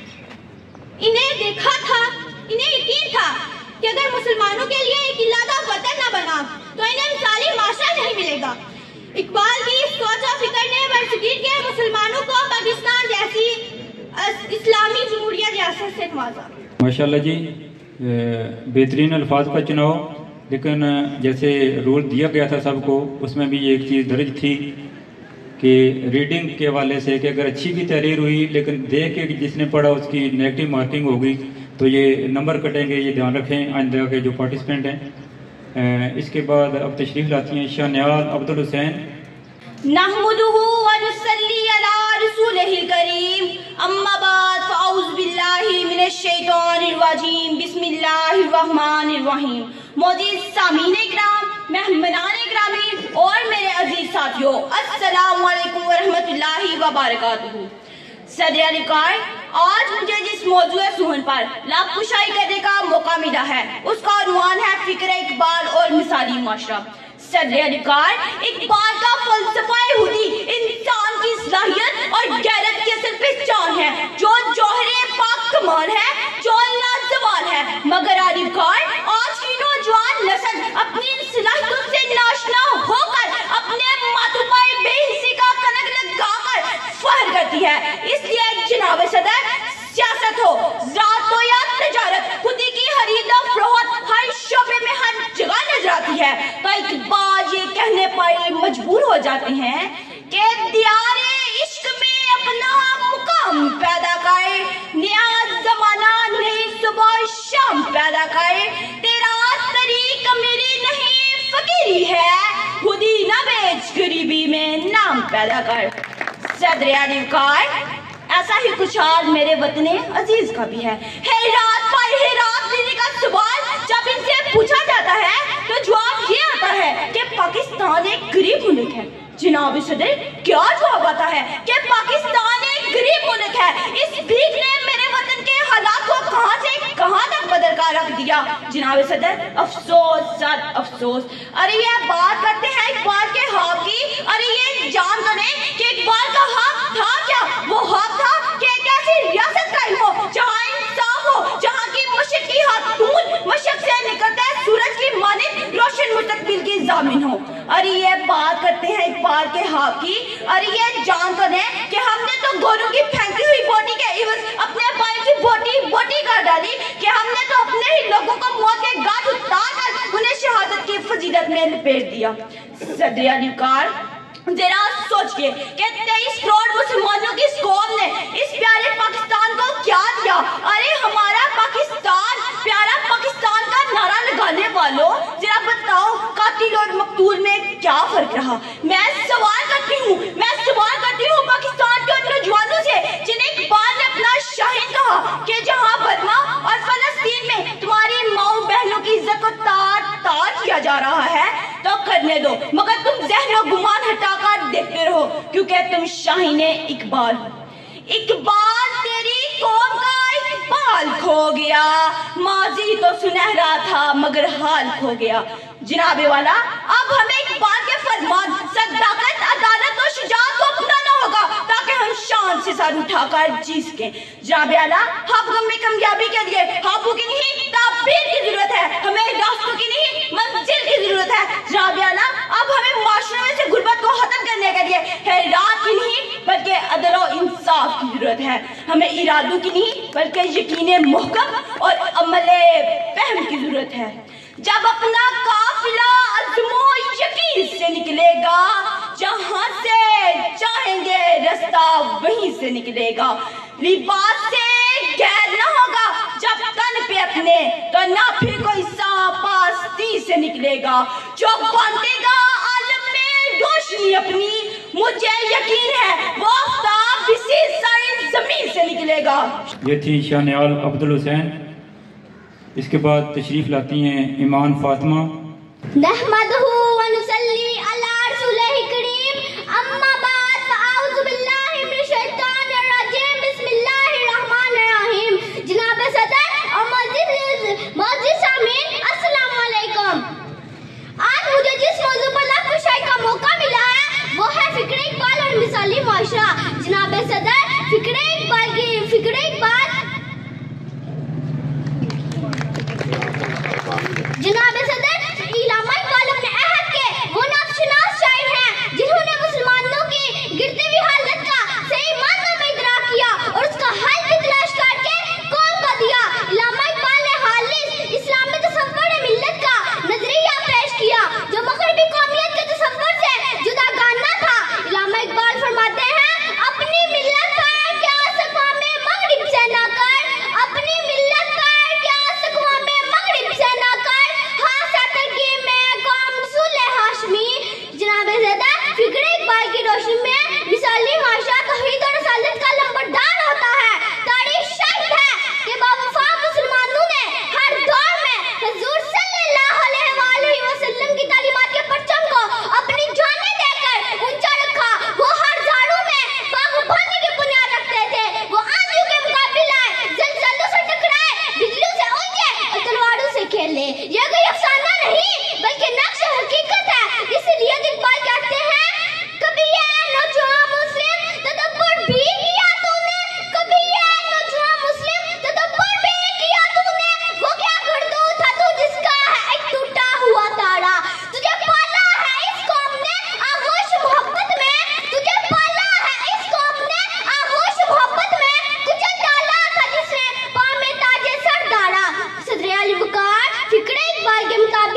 انہیں یقین تھا کہ اگر مسلمانوں کے لیے ایک علادہ وطن نہ بنا تو انہیں مثالی معاشرہ نہیں ملے گا۔ اقبال کی سوچ و فکر نے برصغیر کے مسلمانوں کو پاکستان جیسی اسلامی جمہوریہ ریاست سے نوازا۔ ماشاءاللہ جی، بہترین الفاظ کا چناؤ، لیکن جیسے رول دیا گیا تھا سب کو، اس میں بھی ایک چیز درج تھی کہ ریڈنگ کے حوالے سے کہ اگر اچھی بھی تحریر ہوئی لیکن دیکھ کے جس نے پڑھا اس کی نیگیٹو مارکنگ ہوگی تو یہ نمبر کٹیں گے، یہ دھیان رکھیں آئندہ کے جو پارٹیسپینٹ ہیں۔ اس کے بعد اب تشریف لاتی ہیں شاہنیاز عبدالحسین۔ نحمده ونصلي على رسوله الكريم، اما بعد فاعوذ باللہ من الشیطان الرجیم، بسم اللہ الرحمن الرحیم۔ معزز سامعین اکرام، مہمانان گرامی اور میرے عزیز ساتھیوں، السلام علیکم ورحمۃ اللہ وبرکاتہ۔ صدر علیکار، آج مجھے جس موضوع سخن پر لب کشائی کرنے کا موقع ملا ہے اس کا عنوان ہے فکر اقبال اور مثالی معاشرہ۔ صدر علیکار، اقبال کا فلسفہ خودی انسان کی صلاحیت اور غیرت کی اصل پہچان ہے، جو جوہر پاک کمال ہے، جو لازوال ہے۔ مگر علیکار، آج کی نوجوان نسل اپنی صلاحیتوں سے ناشنا ہو کر اپنے ماتھوں پر بے حسی کا کلنگ لگا کر فخر کرتی ہے۔ اس لیے جناب صدر، سیاست ہو، زراعت ہو یا تجارت، خودی کی خرید و فروخت ہر شعبے میں ہر جگہ نظر آتی ہے، تو اقبال یہ کہنے پر مجبور ہو جاتے ہیں کہ دیار عشق میں اپنا مقام پیدا کر، نیا زمانہ نئی صبح شام پیدا کر، تیرا طریق میری نہیں فقیری ہے، خودی نہ بیچ غریبی میں نام پیدا کر۔ صدر علیکار، ایسا ہی کچھ حال میرے وطن عزیز کا بھی ہے۔ حیرات پر حیرات لینے کا سوال جب ان سے پوچھا جاتا ہے تو جواب یہ آتا ہے کہ پاکستان ایک غریب ملک ہے۔ جناب صدر، کیا جواب آتا ہے کہ پاکستان ایک غریب ملک ہے؟ اس بھیک نے میرے وطن کے حالات کو کہاں سے کہاں تک بدل کر رکھ دیا۔ جناب صدر، افسوس سر افسوس۔ ارے یہ بات کرتے ہیں اقبال کے حق کی، ارے یہ جان تو نہیں کہ اقبال کا حق تھا کیا؟ وہ حق تھا کہ ایک ایسی ریاست قائم ہو جہاں انصاف ہو، جہاں کی مشرق کی خاتون مشرق سے نکلتا ہے سورج کی مانند روشن مستقبل کی ضامن ہو۔ ارے یہ بات کرتے ہیں اقبال کے حق کی، ارے یہ جان تو نہیں کہ ہم نے تو گوروں کی پھینکی ہوئی بوٹی کے عوض اپنے بھائی کی بوٹی کر ڈالی، کہ ہم نے تو اپنے ہی لوگوں کو موت کے گھاٹ اتار کر انہیں شہادت کی فضیلت میں لپیٹ دیا۔ صدر علیکار، ذرا سوچئے کہ 23 کروڑ مسلمانوں کی قوم نے اس پیارے پاکستان کو کیا دیا۔ ارے ہمارا پاکستان، پیارا پاکستان کا نعرہ لگانے والوں، ذرا بتاؤ قاتل اور مقتول میں کیا فرق رہا؟ میں سوال کرتی ہوں پاکستان کے نوجوانوں سے جنہیں اقبال نے اپنا شاہین کہا کہ جہاں برما اور فلسطین میں تمہاری ماؤں بہنوں کی عزت کو تار کیا جا رہا ہے تو کرنے دو، مگر تم ذہن و گمان ہٹا کر دیکھتے رہو، کیونکہ تم شاہین اقبال ہو۔ اقبال تیری قوم کا اقبال کھو گیا، ماضی تو سنہرا تھا مگر حال کھو گیا۔ جناب والا، اب ہمیں اقبال کے فرمان، صداقت، عدالت اور شجاعت کو اپنانا ہوگا تاکہ ہم شان سے سر اٹھا کر جی سکیں۔ جناب والا، ہم میں کامیابی کے لیے ہابو کی نہیں تعبیر کی ضرورت ہے، ہمیں راستوں کی نہیں منزل کی ضرورت ہے۔ جناب والا، اب ہمیں معاشرے میں سے غربت کو ختم کرنے کے لیے خیرات کی نہیں بلکہ عدل و انصاف کی ضرورت ہے، ہمیں ارادوں کی نہیں بلکہ یقین محکم اور عمل فہم کی ضرورت ہے۔ جب اپنا قافلہ عزم و یقین سے نکلے گا، جہاں سے چاہیں گے رستہ وہیں سے نکلے گا، لباس سے غیر نہ ہوگا جب تن پہ اپنے، تو نہ پھر کوئی سانپ آستی سے نکلے گا، جو باندھے گا عالم میں روشنی اپنی، مجھے یقین ہے وہ آفتاب اسی ساری زمین سے نکلے گا۔ یہ تھی شاہنیال عبدالحسین۔ اس کے بعد تشریف لاتی ہیں ایمان فاطمہ۔ نحمدہ ونصلی علی رسولہ کریم، اما بعد فاعوذ باللہ من الشیطان الرجیم، بسم اللہ الرحمن الرحیم۔ جناب صدر اور معزز سامعین، السلام علیکم۔ آج مجھے جس موضوع پر لفظ کشائی کا موقع ملا ہے وہ ہے فکر اقبال اور مثالی معاشرہ۔ جناب صدر، فکر اقبال جناب صدر علامہ اقبال اپنے عہد کے وہ نفسناس شاعر ہیں جنہوں نے مسلمانوں کی گرتی ہوئی حالت کا صحیح معنوں میں ادراک کیا اور اس کا حل بھی تلاش کر کے قوم کو دیا۔ علامہ اقبال نے خالص اسلامی تصور ملت کا نظریہ پیش کیا جو مغربی قومیت کے تصور سے جداگانہ تھا۔ علامہ اقبال فرماتے ہیں، اپنی ملت پر کیا اقوام مغرب سے نہ کر، اپنی ملت پر کیا اقوام مغرب سے نہ کر، جناب صدر، فکر اقبال کی روشنی میں مثالی معاشرہ توحید اور رسالت کا لمبردار ہوتا ہے۔ تاریخ شاہد ہے کہ باوفا مسلمانوں نے ہر دور میں حضور صلی اللہ علیہ وآلہ وسلم کی تعلیمات کے پرچم کو اپنی جانیں دے کر اونچا رکھا۔ وہ ہر زاروں میں باغبانی کی بنیاد رکھتے تھے، وہ آندھیوں کے مقابلے آئے، زلزلوں سے ٹکرائے، بجلیوں سے اونچے اور تلواروں سے کھیلے۔ یہ کوئی افسانہ نہیں بلکہ نقش حقیقت ہے۔ اس لیے اقبال کہتے ہیں، کبھی یہ نوجوان مسلم تدبر بھی کیا تو نے، کبھی یہ نوجوان مسلم تدبر بھی کیا تو نے، وہ کیا گردو تھا تو جس کا ہے ایک ٹوٹا ہوا تارا، تجھے پالا ہے اس قوم نے آغوش محبت میں، تجھے پالا ہے اس قوم نے آغوش محبت میں، تجھے ڈالا تھا جس نے پاں میں تاج سر دارا۔ صدر علی وقار فکر اقبال کے مطابق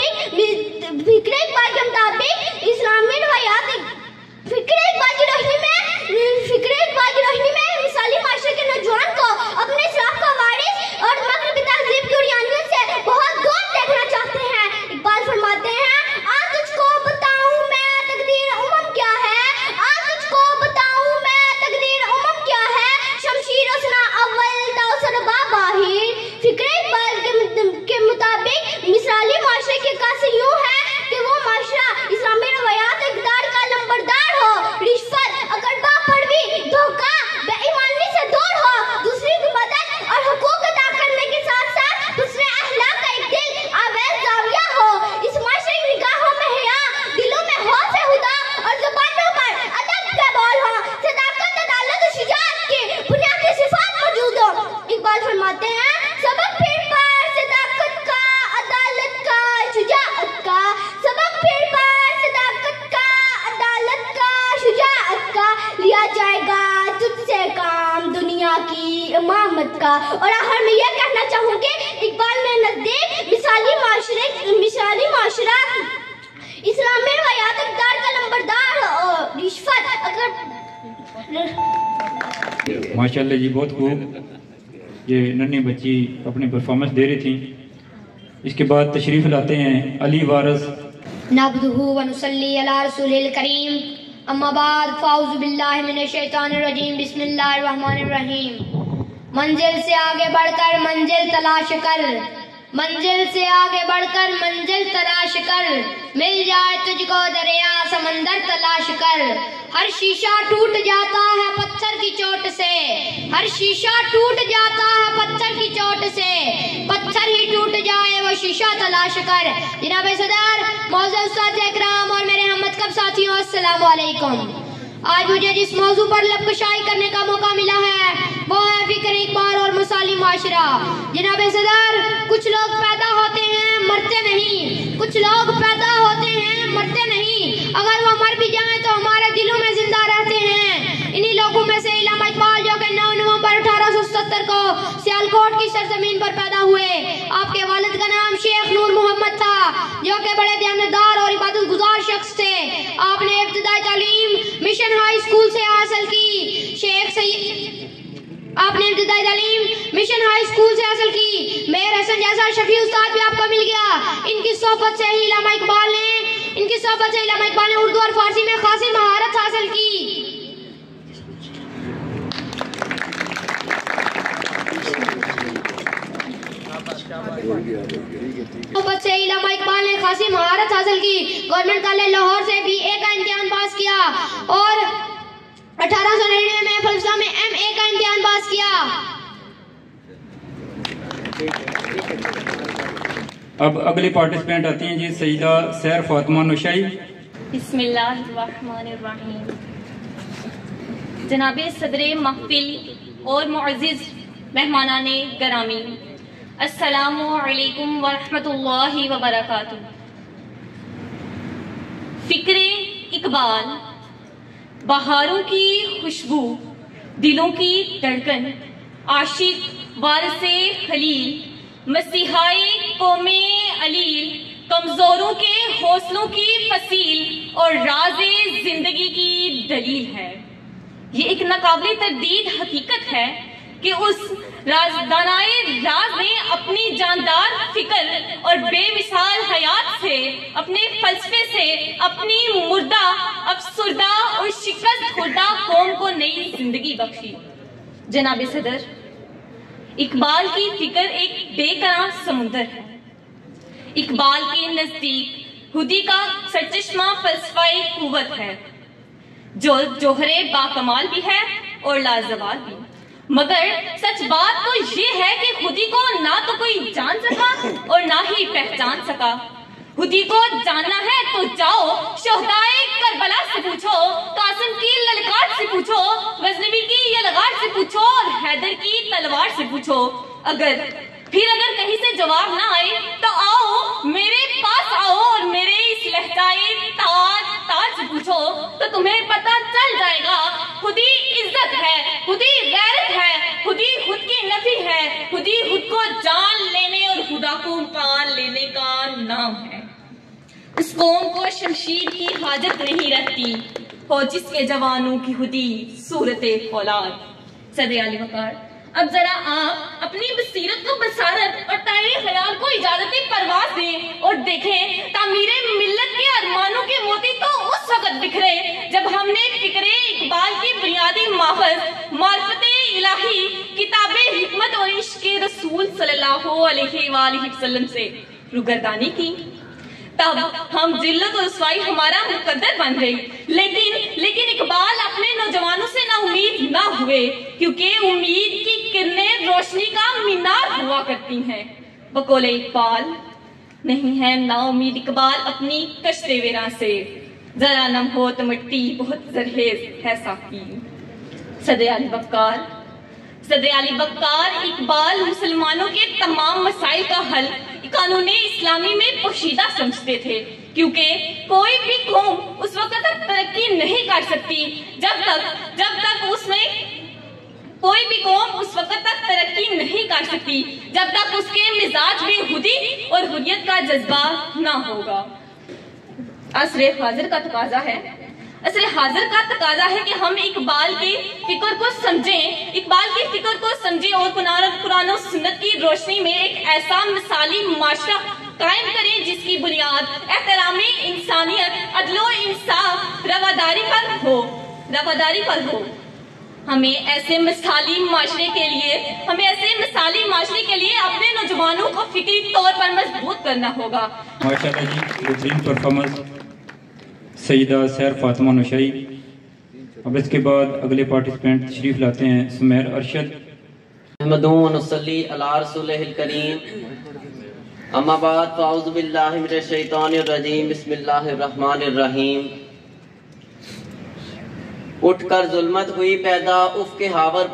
اسلامی روایات فکر اقبال کی روشنی میں مثالی معاشرے کے نوجوان کو اپنے اسلاف کا وارث اور مغربی تہذیب کی اڑیانیوں سے بہت دور دیکھنا چاہتے ہیں۔ اقبال فرماتے ہیں، آج تجھ کو بتاؤں میں تقدیر امم کیا ہے، آج تجھ کو بتاؤں میں تقدیر امم کیا ہے، شمشیر اسنا اول دوسر باہر۔ فکر اقبال کے مطابق مثالی معاشرے کی عکاسی یوں ہے کہ وہ معاشرہ اسلامی روایات اقدار کا لمبردار ہو، رشوت، اکڑبا پڑوی، دھوکہ، بے ایمانی سے دور ہو، دوسری کی مدد اور حقوق ادا کرنے کے ساتھ ساتھ حسن اخلاق کا ایک دل آویز زاویہ ہو۔ اس معاشرے کی نگاہوں میں حیا، دلوں میں خوف خدا اور زبانوں پر ادب کے بول ہو، صداقت، عدالت و شجاعت کی بنیادی صفات موجود ہو۔ اقبال فرماتے ہیں، سبق پھر پر صداقت کا، عدالت کا، شجاعت کا، سبق پھر پر صداقت کا، عدالت کا، شجاعت کا، لیا جائے گا تجھ سے کام دنیا کی امامت کا۔ اور آخر میں یہ کہنا چاہوں کہ اقبال میں نزدیک مثالی معاشرہ اسلامی روایات اقدار کا لمبردار اور رشوت ماشاءاللہ جی، بہت خوب۔ یہ ننھی بچی اپنی پرفارمنس دے رہی تھی۔ اس کے بعد تشریف لاتے ہیں علی وارث۔ نحمدہ ونصلی علی رسول الکریم، اما بعد فاعوذ باللہ من الشیطان الرجیم، بسم اللہ الرحمن الرحیم۔ منزل سے آگے بڑھ کر منزل تلاش کر، منزل سے آگے بڑھ کر منزل تلاش کر، مل جائے تجھ کو دریا سمندر تلاش کر۔ ہر شیشہ ٹوٹ جاتا ہے پتھر کی چوٹ سے، ہر شیشہ ٹوٹ جاتا ہے پتھر کی چوٹ سے، پتھر ہی ٹوٹ جائے وہ شیشہ تلاش کر۔ جناب صدر، معزز استاد اکرام اور میرے ہم مکتب ساتھیوں، السلام علیکم۔ آج مجھے جس موضوع پر لب کشائی کرنے کا موقع ملا ہے وہ ہے فکر اقبال اور مثالی معاشرہ۔ جناب صدر، کچھ لوگ پیدا ہوتے ہیں مرتے نہیں، کچھ لوگ پیدا ہوتے ہیں مرتے نہیں، اگر وہ مر بھی جائیں تو ہمارے دلوں میں زندہ رہتے ہیں۔ انہی لوگوں میں سے علامہ اقبال جو کہ 9 نومبر 1870 کو سیالکوٹ کی سرزمین پر پیدا ہوئے۔ آپ کے والد کا نام شیخ نور محمد تھا جو کہ بڑے دیانتدار اور عبادت گزار شخص تھے۔ آپ نے ابتدائی تعلیم स्कूल से हासिल की। आपने इब्तिदाई तालीम मिशन हाई स्कूल से हासिल की। मेहर हसन जैसा शफी उस्ताद भी आपको मिल गया। इनकी सोहबत से ही इल्लामा इकबाल ने उर्दू और फारसी में खासी महारत हासिल की। सोहबत से इल्लामा इकबाल ने खासी महारत हासिल की। गवर्नमेंट कॉलेज लाहौर से BA का इम्तिहान पास किया और 1899 में फलसफा में MA का इम्तिहान पास किया। अब अगली पार्टिसिपेंट आती हैं जी सईदा सैर फातिमा नौशाई। बिस्मिल्लाहिर्रहमानिर्रहीम। जनाब सदरे महफिल और मुअज़्ज़िज़ मेहमानाने गरामी, अस्सलामु अलैकुम व रहमतुल्लाहि व बरकातुहू। फ़िक्रे इकबाल, बहारों की खुशबू, दिलों की धड़कन, आशिक वारिसे खलील, मसीहाए कौमे अलील, कमजोरों के हौसलों की फसील और राज़े जिंदगी की दलील है। ये एक नाकाबिले तरदीद हकीकत है कि उस राज़दानाए राज ने अपनी जानदार फिक्र और बेमिसाल हयात से, अपने फलसफे से अपनी मुर्दा, अफसुर्दा और शिकस्त खुर्दा कौम को नई जिंदगी बख्शी। जनाब सदर, इकबाल की फिक्र एक बेकरार समुंदर है। इकबाल के नजदीक खुदी का सरचश्मा फलसफाए कुव्वत है, जो जोहरे बाकमाल भी है और लाजवाल भी। मगर सच बात तो ये है कि खुदी को ना तो कोई जान सका और ना ही पहचान सका। खुदी को जानना है तो जाओ शोहदाए करबला से पूछो, कासिम की ललकार से पूछो, गजनवी की यलगार से पूछो और हैदर की तलवार से पूछो। अगर कहीं से जवाब ना आए तो आओ मेरे पास आओ और मेरे इस लहजाए ताज से पूछो, तो तुम्हें पता चल जाएगा खुदी इज्जत है, खुदी गैरत है, खुदी खुद की नफी है, खुदी खुद को जान लेने और खुदा को पान लेने का नाम है। उस कौम को शमशीर की हाजत नहीं रहती हो जिसके जवानों की खुदी सूरत औलाद। सदर आली वकार, अब जरा आप अपनी बसीरत को बसारत और तारीख ख्याल को इजाजत परवाज दें और देखें तामीरे मिल्लत के अरमानों के मोती तो उस वक्त बिखरे जब हमने फिक्रे इकबाल की बुनियादी मार्फते इलाही किताबे हिकमत और इश्क़ रसूल सल्लल्लाहु अलैहि वसल्लम से रुगरदानी की। तब हम जिल्लत और रुसवाई हमारा मुकद्दर बन गई। लेकिन इकबाल अपने नौजवानों से ना उम्मीद ना हुए, क्योंकि उम्मीद की किरणें रोशनी का मीनार हुआ करती हैं। बकौले इकबाल नहीं है ना उम्मीद इकबाल अपनी कश्ते वेरा से, जरा नम हो तो मिट्टी बहुत जरहेज है साकी। सदर अली बक्कार इकबाल मुसलमानों के तमाम मसाइल का हल कानून इस्लामी में पोशीदा समझते थे, क्योंकि कोई भी कौम उस वक्त तक तरक्की नहीं कर सकती जब तक उसके मिजाज में हुदी और हुर्रियत का जज्बा ना होगा। असरे हाजिर का तकाजा है कि हम इकबाल की फिक्र को समझें और कुरान और सुन्नत की रोशनी में एक ऐसा मिसाली माशरा कायम करें जिसकी बुनियाद एहतराम इंसानियत, अदलो इंसाफ, रवादारी पर हो। हमें ऐसे मिसाली माशरे के लिए अपने नौजवानों को फिक्री तौर पर मजबूत करना होगा। माशाअल्लाह जी, बेहतरीन परफॉर्मेंस सईदा सैर फातिमा नौशाई। अब इसके बाद अगले पार्टिसिपेंट तशरीफ लाते हैं सुमेर अरशद। अहमदु व नुसल्ली अला रसूलिल करीम, अम्मा बाद फ़अऊज़ु बिल्लाहि मिनश शैतानिर रजीम, बिस्मिल्लाहिर रहमानिर रहीम। उठकर जुल्मत हुई पैदा उफ़ के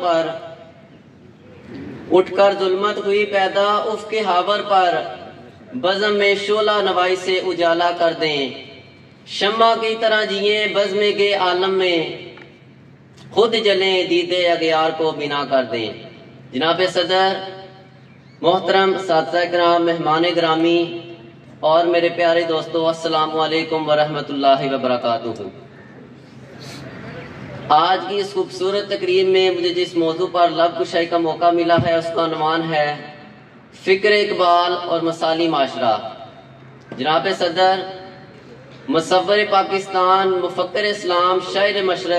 हावर पर, बज़म में शोला नवाई से उजाला कर दें, शम्मा की तरह जिए बज़्म के आलम में, खुद जलें दीदे अगयार को बिना कर दें। जनाब सदर, मोहतरम साथिया किराम, मेहमान ग्रामी और मेरे प्यारे दोस्तों, अस्सलामु अलैकुम व रहमतुल्लाहि व बरकातुहू। آج کی اس خوبصورت تقریب میں مجھے جس موضوع پر لب کشائی کا موقع ملا ہے اس کا عنوان ہے فکر اقبال اور مثالی معاشرہ۔ جناب صدر، مصور پاکستان، مفکر اسلام، شاعر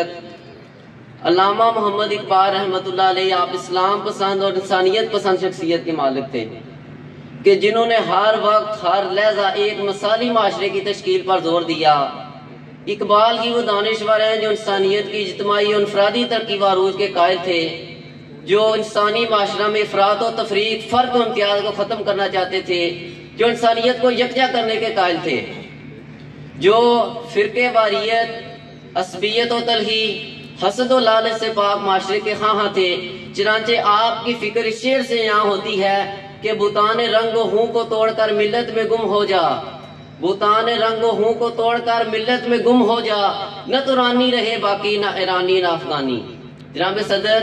مشرق علامہ محمد اقبال رحمۃ اللہ علیہ، آپ اسلام پسند اور انسانیت پسند شخصیت کے مالک تھے کہ جنہوں نے ہر وقت ہر لحظہ ایک مثالی معاشرے کی تشکیل پر زور دیا۔ اقبال کی وہ دانشور ہیں جو انسانیت کی اجتماعی اور انفرادی ترقی و عروج کے قائل تھے، جو انسانی معاشرہ میں افراط و تفریق، فرق و امتیاز کو ختم کرنا چاہتے تھے، جو انسانیت کو یکجا کرنے کے قائل تھے، جو فرقے واریت، عصبیت و تلہی، حسد و لالچ سے پاک معاشرے کے خواہاں تھے۔ چنانچہ آپ کی فکر اس شعر سے یہاں ہوتی ہے کہ بتان رنگ و ہوں کو توڑ کر ملت میں گم ہو جا، بتان رنگ و ہوں کو توڑ کر ملت میں گم ہو جا، نہ تو رانی رہے باقی، نہ ایرانی نہ افغانی۔ جناب صدر،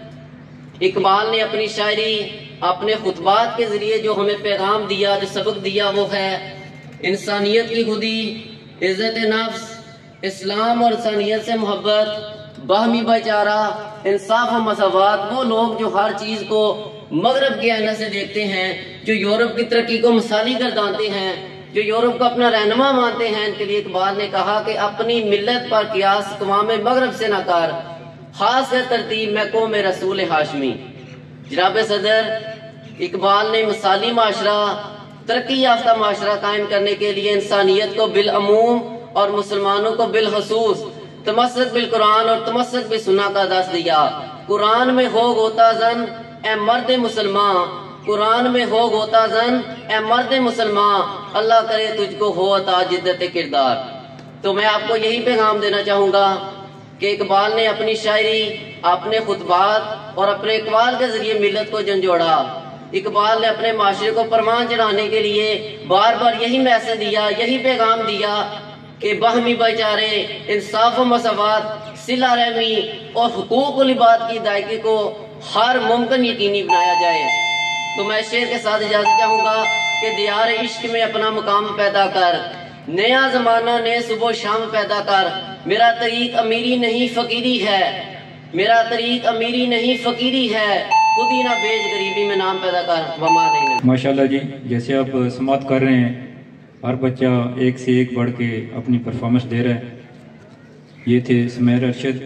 اقبال نے اپنی شاعری، اپنے خطبات کے ذریعے جو ہمیں پیغام دیا، جو سبق دیا، وہ ہے انسانیت کی خودی، عزت نفس، اسلام اور انسانیت سے محبت، باہمی بھائی چارہ، انصاف و مساوات۔ وہ لوگ جو ہر چیز کو مغرب کے آئینہ سے دیکھتے ہیں، جو یورپ کی ترقی کو مثالی گردانتے ہیں، جو یورپ کو اپنا رہنما مانتے ہیں، ان کے لیے اقبال نے کہا کہ اپنی ملت پر قیاس اقوام مغرب سے نہ کر، خاص ہے ترتیب میں قوم رسول ہاشمی۔ جناب صدر، اقبال نے مثالی معاشرہ، ترقی یافتہ معاشرہ قائم کرنے کے لیے انسانیت کو بالعموم اور مسلمانوں کو بالخصوص تمسک بالقرآن اور تمسک بالسنہ کا درس دیا۔ قرآن میں ہو غوطہ زن اے مرد مسلمان، قرآن میں ہو غوطہ زن اے مرد مسلمان، اللہ کرے تجھ کو ہو عطا جدت کردار۔ تو میں آپ کو یہی پیغام دینا چاہوں گا کہ اقبال نے اپنی شاعری، اپنے خطبات اور اپنے اقوال کے ذریعے ملت کو جھنجھوڑا۔ اقبال نے اپنے معاشرے کو پروان چڑھانے کے لیے بار بار یہی میسج دیا، یہی پیغام دیا کہ باہمی بھائی چارے، انصاف و مساوات، صلہ رحمی اور حقوق و لباد کی ادائیگی کو ہر ممکن یقینی بنایا جائے۔ تو میں شعر کے ساتھ اجازت چاہوں گا کہ دیار عشق میں اپنا مقام پیدا کر، نیا زمانہ نئے صبح و شام پیدا کر، میرا طریق امیری نہیں فقیری ہے، میرا طریق امیری نہیں فقیری ہے، خود ہی نہ بیچ غریبی میں نام پیدا کر۔ وما دینا۔ ماشاءاللہ جی، جیسے آپ سماعت کر رہے ہیں، ہر بچہ ایک سے ایک بڑھ کے اپنی پرفارمنس دے رہا ہے۔ یہ تھے سمیر ارشد۔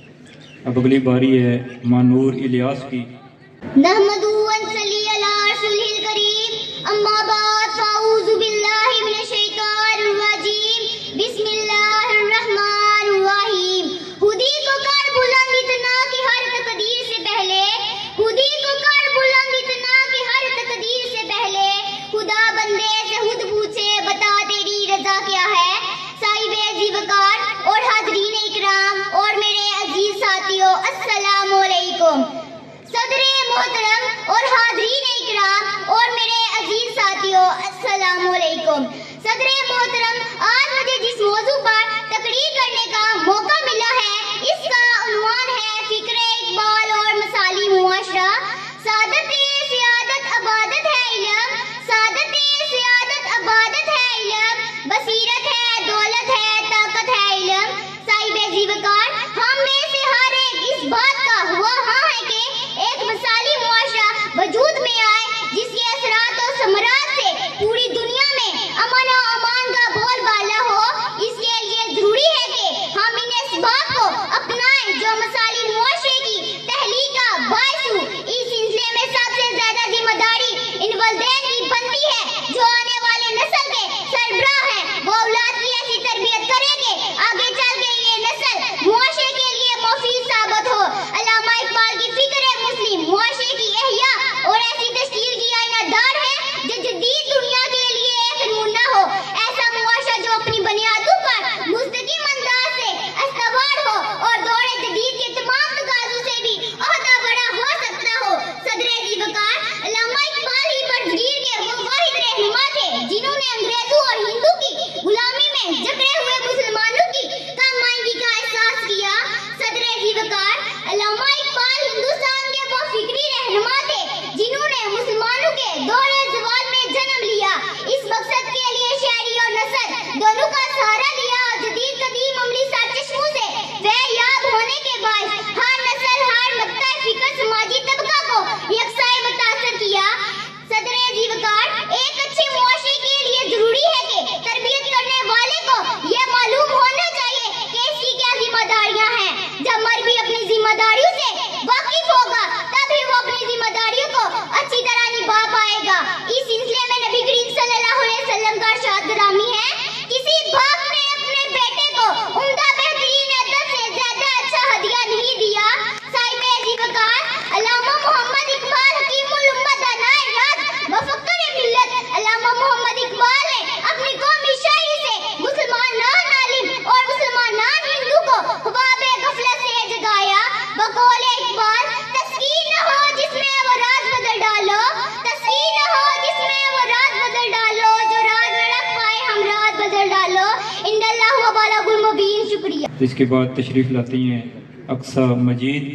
اب اگلی باری ہے مانور الیاس کی۔ نحمدہ ونصلی علی رسولہ الکریم، اما بعد فاعوذ باللہ من الشیطان الرجیم، بسم اللہ الرحمن الرحیم۔ خودی کو کر بلند اتنا کہ ہر تقدیر سے پہلے، خودی کو کر بلند اتنا کہ ہر تقدیر سے پہلے، خدا بندے سے خود پوچھے بتا تیری رضا کیا ہے۔ صاحب عزیز وقار اور حاضرین اکرام اور میرے عزیز ساتھیوں، السلام علیکم۔ صدر محترم اور حاضرین اکرام اور میرے عزیز ساتھیوں، السلام علیکم۔ صدر محترم، آج مجھے جس موضوع پر تقریر کرنے کا موقع ملا ہے، اس کا عنوان ہے فکر اقبال اور مثالی معاشرہ۔ سعادت سیادت عبادت ہے علم، سعادت سیادت عبادت ہے علم، بصیرت ہے دولت ہے طاقت ہے علم۔ صاحب عزیز وقار، ہم میں سے ہر ایک اس بات کا خواہاں ہے کہ ایک مثالی معاشرہ وجود میں آئے جس کے اثرات و ثمرات سے پوری دنیا میں امن و امان کا بول بالا ہو۔ اس کے لیے ضروری ہے کہ ہم ان اسباب کو اپنائیں جو مثالی معاشرے کی تحلیق کا باعث ہوں۔ اس سلسلے میں سب سے زیادہ ذمہ داری ان والدین کی بنتی ہے جو آنے والے نسل کے سربراہ ہیں۔ وہ इंदल्लाहु व बलागुल मुबीन। शुक्रिया। इसके बाद तशरीफ़ लाती हैं अक्सा मजीद।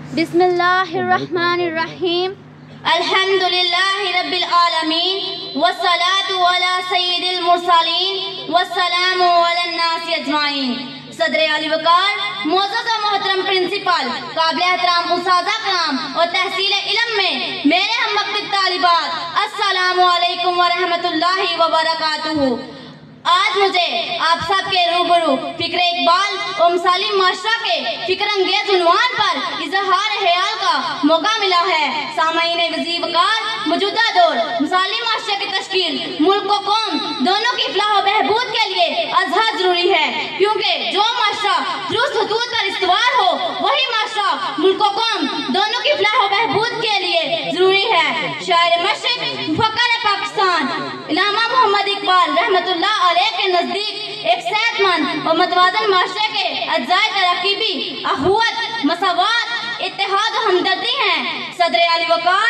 बिस्मिल्लाहिर्रहमानिर्रहीम। अल्हम्दुलिल्लाहि रब्बिल आलमीन वस्सलातु अला सय्यिदिल मुरसलीन वस्सलामु अलन नासि अजमाइन। सदर आली वकार, मुअज़्ज़ज़ व मोहतरम प्रिंसिपल, काबिल एहतराम उस्ताज़ा कराम और तहसील इल्म में मेरे हम वक्त तालिबात, अस्सलामु अलैकुम व रहमतुल्लाहि व बरकातुहू। आज मुझे आप सबके रूबरू फिक्र इकबाल और मिसाली माशरा के फिक्र अंगेज उन्वान पर इजहार ख्याल का मौका मिला है। सामाईन वज़ीर वकार, मौजूदा दौर मिसाली माशरे की तश्कील मुल्क और कौम दोनों की इफलाह और बहबूद के लिए अज़हद जरूरी है, क्योंकि जो माशरा दुरुस्त हुदूद पर इस्तवार हो वही माशरा मुल्क और कौम दोनों की इफलाह और बहबूद के लिए जरूरी है। शायर मशरिक़, मुफक्किर पाकिस्तान इल्लामा मोहम्मद इकबाल रहमतुल्लाह अलैह के नजदीक एक सेहतमंद और मतवाज़न माशरे के अज्जाए तरक्कीबी अखुवत, मसावात, इत्तेहाद और हमदर्दी हैं। सदर आली वकार,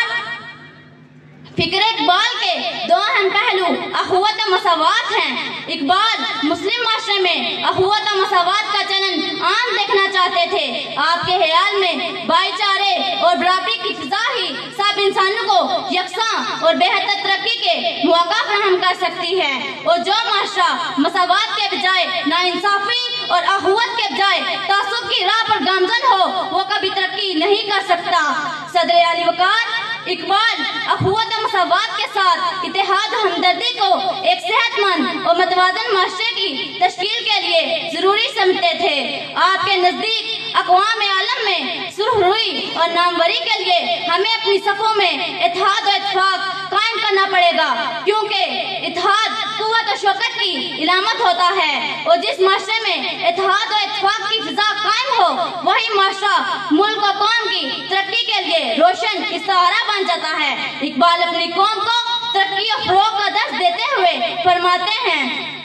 फिक्र इकबाल के दो अहम पहलू अखुवत और मसावात हैं। इकबाल मुस्लिम माशरे में अखुवत और मसावात का चलन आम देखना चाहते थे। आपके ख्याल में भाईचारे और बराबरी की फिजा ही सब इंसानों को यकसा और बेहतर तरक्की के मौका फराहम कर सकती है, और जो माशरा मसावात के बजाय नाइंसाफी और अखुवत के बजाय तासुब की राह पर गामजन हो वो कभी तरक्की नहीं कर सकता। सदर आली वकार, इकबाल अखुवत और मसावात के साथ इत्तेहाद और हमदर्दी को एक सेहतमंद और मतवाज़न माशरे की तश्कील के लिए जरूरी समझते थे। आपके नजदीक अक़वाम आलम में सुरखरुई और नामवरी के लिए हमें अपनी सफ़ों में इत्तेहाद और इत्तेफाक कायम करना पड़ेगा, क्योंकि इत्तेहाद कुव्वत और शौकत की इलामत होता है, और जिस माशरे में इत्तेहाद और इत्तेफाक की फिजा कायम हो वही माशरा मुल्क और कौम की तरक्की के लिए रोशन इस्तारा बन जाता है। इकबाल अपनी कौम को तरक्की और फ़रोग़ का दर्स देते हुए फरमाते हैं,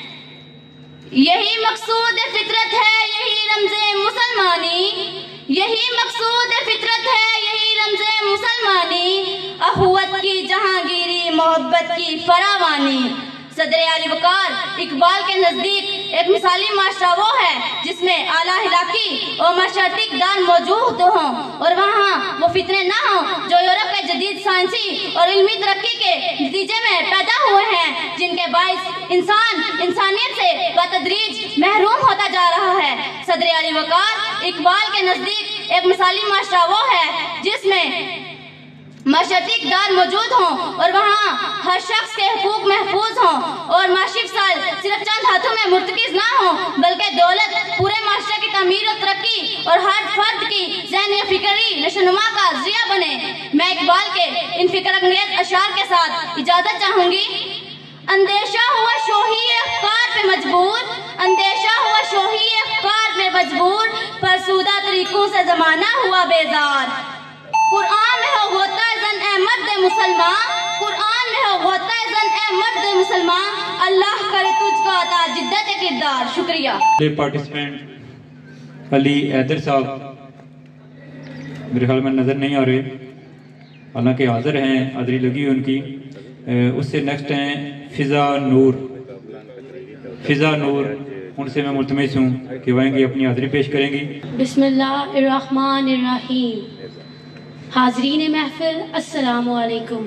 यही मकसूद फितरत है, यही रमज़े मुसलमानी, यही मकसूद फितरत है, यही रमज़े मुसलमानी, अखुवत की जहांगीरी, मोहब्बत की फरावानी। सदर आली वकार, इकबाल के नजदीक एक मिसाली माशरा वो है जिसमें आला इलाकी और माशरती इक़दार मौजूद हों, और वहाँ वो फितने ना हों जो यूरोप के जदीद साइंसी और इल्मी तरक्की के नतीजे में पैदा हुए हैं, जिनके बाइस इंसान इंसानियत से बतदरीज महरूम होता जा रहा है। सदर आली वकार, इकबाल के नजदीक एक मिसाली माशरा वो है जिसमें माशरती इक़दार मौजूद हों और वहाँ हर शख्स के हुकूक महफूज हों, और माशी फसाद सिर्फ चंद हाथों में मुर्तकिज ना हो, बल्कि दौलत पूरे माशरे की तमीर और तरक्की और हर फर्द की ज़हनी और फिक्री नशोनुमा का ज़रिया बने। मैं इकबाल के इन फिक्र अंगेज अशार के साथ इजाज़त चाहूँगी। अंदेशा हुआ शोही अफ़कार पे मजबूर, अंदेशा हुआ शोही अफ़कार पे मजबूर, फरसूदा तरीकों से ज़माना हुआ बेजार। कुरान में हो होता है जन ए मर्द मुसलमान, कुरान में हो होता है जन ए मर्द मुसलमान, अल्लाह करे तुझको अता जिद्दत किरदार। शुक्रिया। पार्टिसिपेंट अली हैदर साहब मेरे ख्याल में नज़र नहीं आ रहे, हालांकि हाजिर हैं, हाजिरी लगी उनकी। उससे नेक्स्ट हैं फिज़ा नूर। फिज़ा नूर, उनसे मैं मुल्तमिस हूँ कि वह अपनी हाजिरी पेश करेंगी। बिस्मिल्लाहिर्रहमानिर्रहीम। हाज़रीन महफ़िल, अस्सलामु अलैकुम।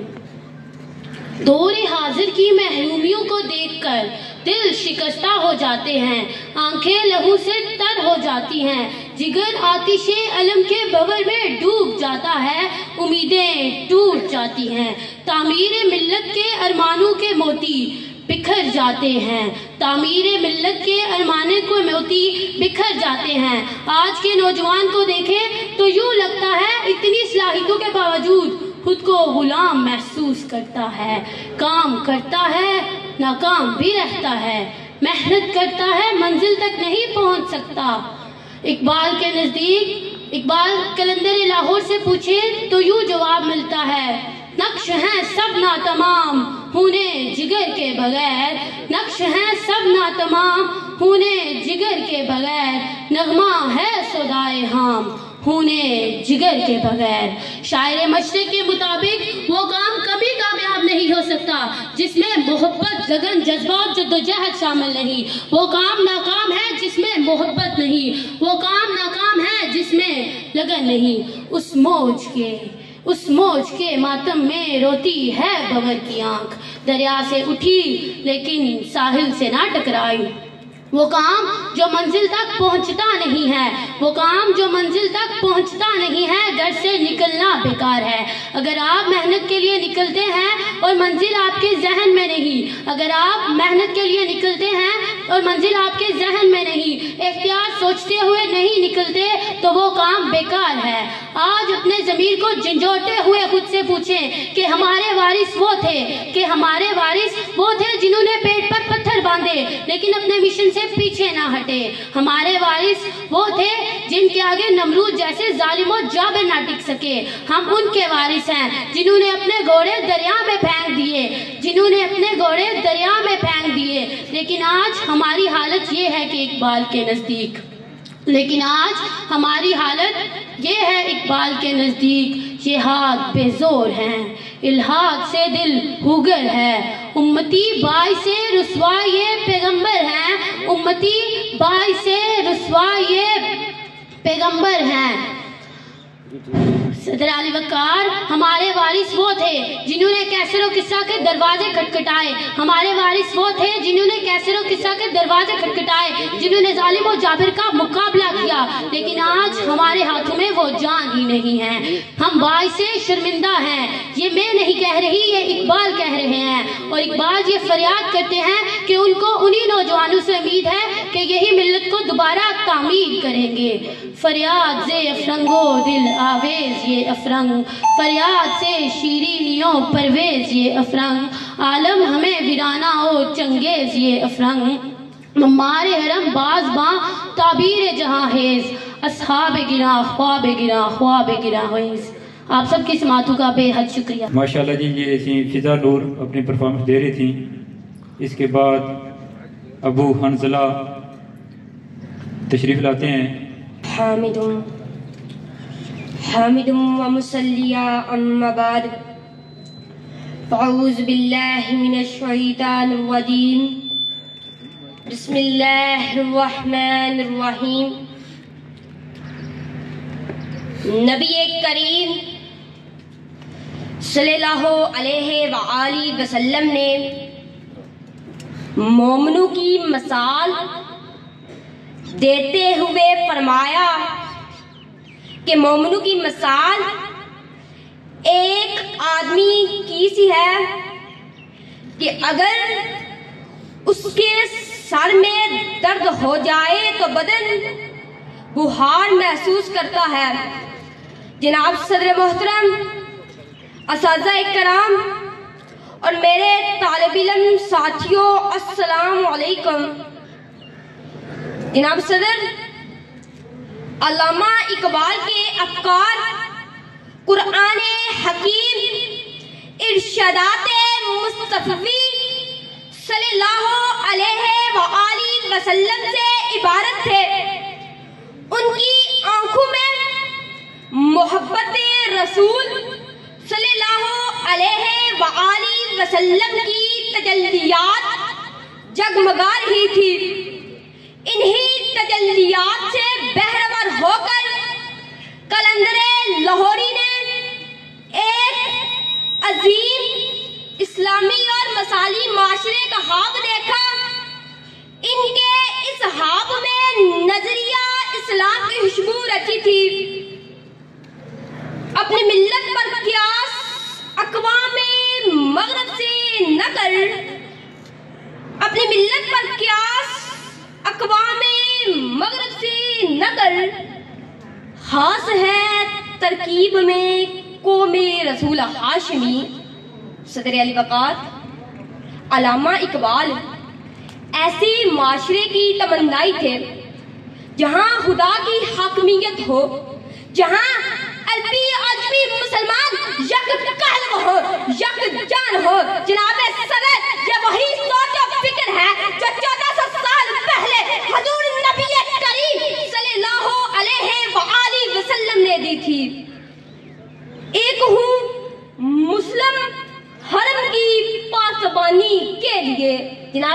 दौरे हाजिर की महरूमियों को देखकर दिल शिकस्ता हो जाते हैं, आंखें लहू से तर हो जाती हैं, जिगर आतिशे अलम के बवर में डूब जाता है, उम्मीदें टूट जाती हैं, तामीर मिल्लत के अरमानों के मोती बिखर जाते हैं, तामीर मिल्लत के अरमाने को मोती बिखर जाते हैं। आज के नौजवान को देखें तो यूं लगता है इतनी सलाहियतों के बावजूद खुद को गुलाम महसूस करता है, काम करता है नाकाम भी रहता है, मेहनत करता है मंजिल तक नहीं पहुंच सकता। इकबाल के नजदीक इकबाल कलंदर लाहौर से पूछे तो यूं जवाब मिलता है, नक्श हैं सब नातमाम खूने जिगर के बगैर, नक्श हैं सब नातमाम खूने जिगर के बगैर, नगमा है सौदाए हाम खूने जिगर के बगैर। शायर मशरिक़ के मुताबिक वो काम कभी कामयाब नहीं हो सकता जिसमें मोहब्बत, लगन, जज्बा और जद्दोजहद शामिल नहीं। वो काम नाकाम है जिसमें मोहब्बत नहीं, वो काम नाकाम है जिसमें लगन नहीं। उस मौज के मातम में रोती है बबर की आंख, दरिया से उठी लेकिन साहिल से ना टकराई। वो काम जो मंजिल तक पहुंचता नहीं है, वो काम जो मंजिल तक पहुंचता नहीं है, घर से निकलना बेकार है। अगर आप मेहनत के लिए निकलते हैं और मंजिल आपके जहन में नहीं, अगर आप मेहनत के लिए निकलते हैं और मंजिल आपके जहन में नहीं, एहतियात सोचते हुए नहीं निकलते, तो वो काम बेकार है। आज अपने ज़मीर को झंझोड़ते हुए खुद से पूछें कि हमारे वारिस वो थे, कि हमारे वारिस वो थे जिन्होंने पेट पर पत्थर बांधे लेकिन अपने मिशन से पीछे ना हटे। हमारे वारिस वो थे जिनके आगे नमरूद जैसे जालिमों जाबिर ना टिक सके। हम उनके वारिस हैं जिन्होंने अपने घोड़े दरिया में फेंक दिए, जिन्होंने अपने घोड़े दरिया में फेंक दिए। लेकिन आज हमारी हालत ये है कि इकबाल के नजदीक, लेकिन आज हमारी हालत ये है इकबाल के नजदीक। ये हाथ बेजोर हैं, इल्हाद से दिल हुगर है। उम्मती बाई से रुसवा ये पैगंबर हैं, उम्मती बाई से रुसवा ये पैगंबर हैं। सदर अली वक़ार हमारे वारिस वो थे जिन्होंने कैसर और किस्सा के दरवाजे खटखटाए। हमारे वारिस वो थे जिन्होंने कैसर और किस्सा के दरवाजे खटखटाए, जिन्होंने जालिम और जाबिर का मुकाबला किया। लेकिन आज हमारे हाथों में वो जान ही नहीं है। हम वाई से शर्मिंदा हैं। ये मैं नहीं कह रही, ये इकबाल कह रहे हैं। और इकबाल ये फरियाद करते हैं कि उनको उन्हीं नौजवानों से उम्मीद है कि यही मिल्लत को दोबारा तामीर करेंगे। फरियाद से अफरंगो दिल आवेज ये अफरंग, फरियाद से शीरीनियों परवेज ये अफरंग, आलम हमें वीराना हो चंगेज ये अफरंग। मारे हरम बाज़बां ताबीर जहां हेज, अस्हाब गिरा ख्वाब गिरा ख्वाब गिरा हेज। आप सबकी समातों का बेहद शुक्रिया। माशाल्लाह जी, ये ऐसी फिजा नूर अपनी परफॉर्मेंस दे रही थी। इसके बाद अबू हंजला तशरीफ़ लाते हैं। हामिदुम व मुसल्लिया अम्मा बाद, फ़अऊज़ु बिल्लाहि मिनश शैतानिर रजीम, बिस्मिल्लाहिर रहमानिर रहीम। नबी करीम सल्लल्लाहु अलैहि व आलिहि वसल्लम ने मोमिनों की मिसाल देते हुए फरमाया कि मोमिनों की मिसाल एक आदमी की सी है कि अगर उसके सर में दर्द हो जाए तो बदन बुहार महसूस करता है। जनाब सदर मोहतरम, असातिज़ा इकराम और मेरे तालिब इल्म साथियों, अस्सलाम वालेकुम। जनाब सदर, अल्लामा इकबाल के अफकार कुरान हकीम इरशादाते मुस्तफ़ी सल्लल्लाहु अलैहि व आलिहि वसल्लम से इबारत थे। उनकी आंखों में मोहब्बत रसूल सल्लल्लाहु अलैहि व आलिहि वसल्लम की तजल्लियात जगमगा रही थी। इन्हीं तजल्लियात से बहरवर होकर कलंदरे लाहौरी ने एक अजीम इस्लामी और मसाली माशरे का ख्वाब देखा। इनके इस ख्वाब में नजरिया इस्लाम की खुशबू रची थी। अपनी मिल्लत पर कियास अक़वामे मगरब से न कर, अपनी मिल्लत पर कियास अक़वामे मगरब से न कर। खास है तरकीब में कौमे रसूल हाशमी। सदर अली वक़ार अल्लामा इकबाल ऐसे माशरे की तमन्नाई थे जहाँ खुदा की हाकमियत हो, जहाँ अरबी अजमी मुसलमान यक कहल हो, यक जान हो। जनाब सदर, ये वही सोच और फिक्र है जो 1400 साल पहले हुजूर नबी करीम सल्लल्लाहु अलैहि व आलिहि वसल्लम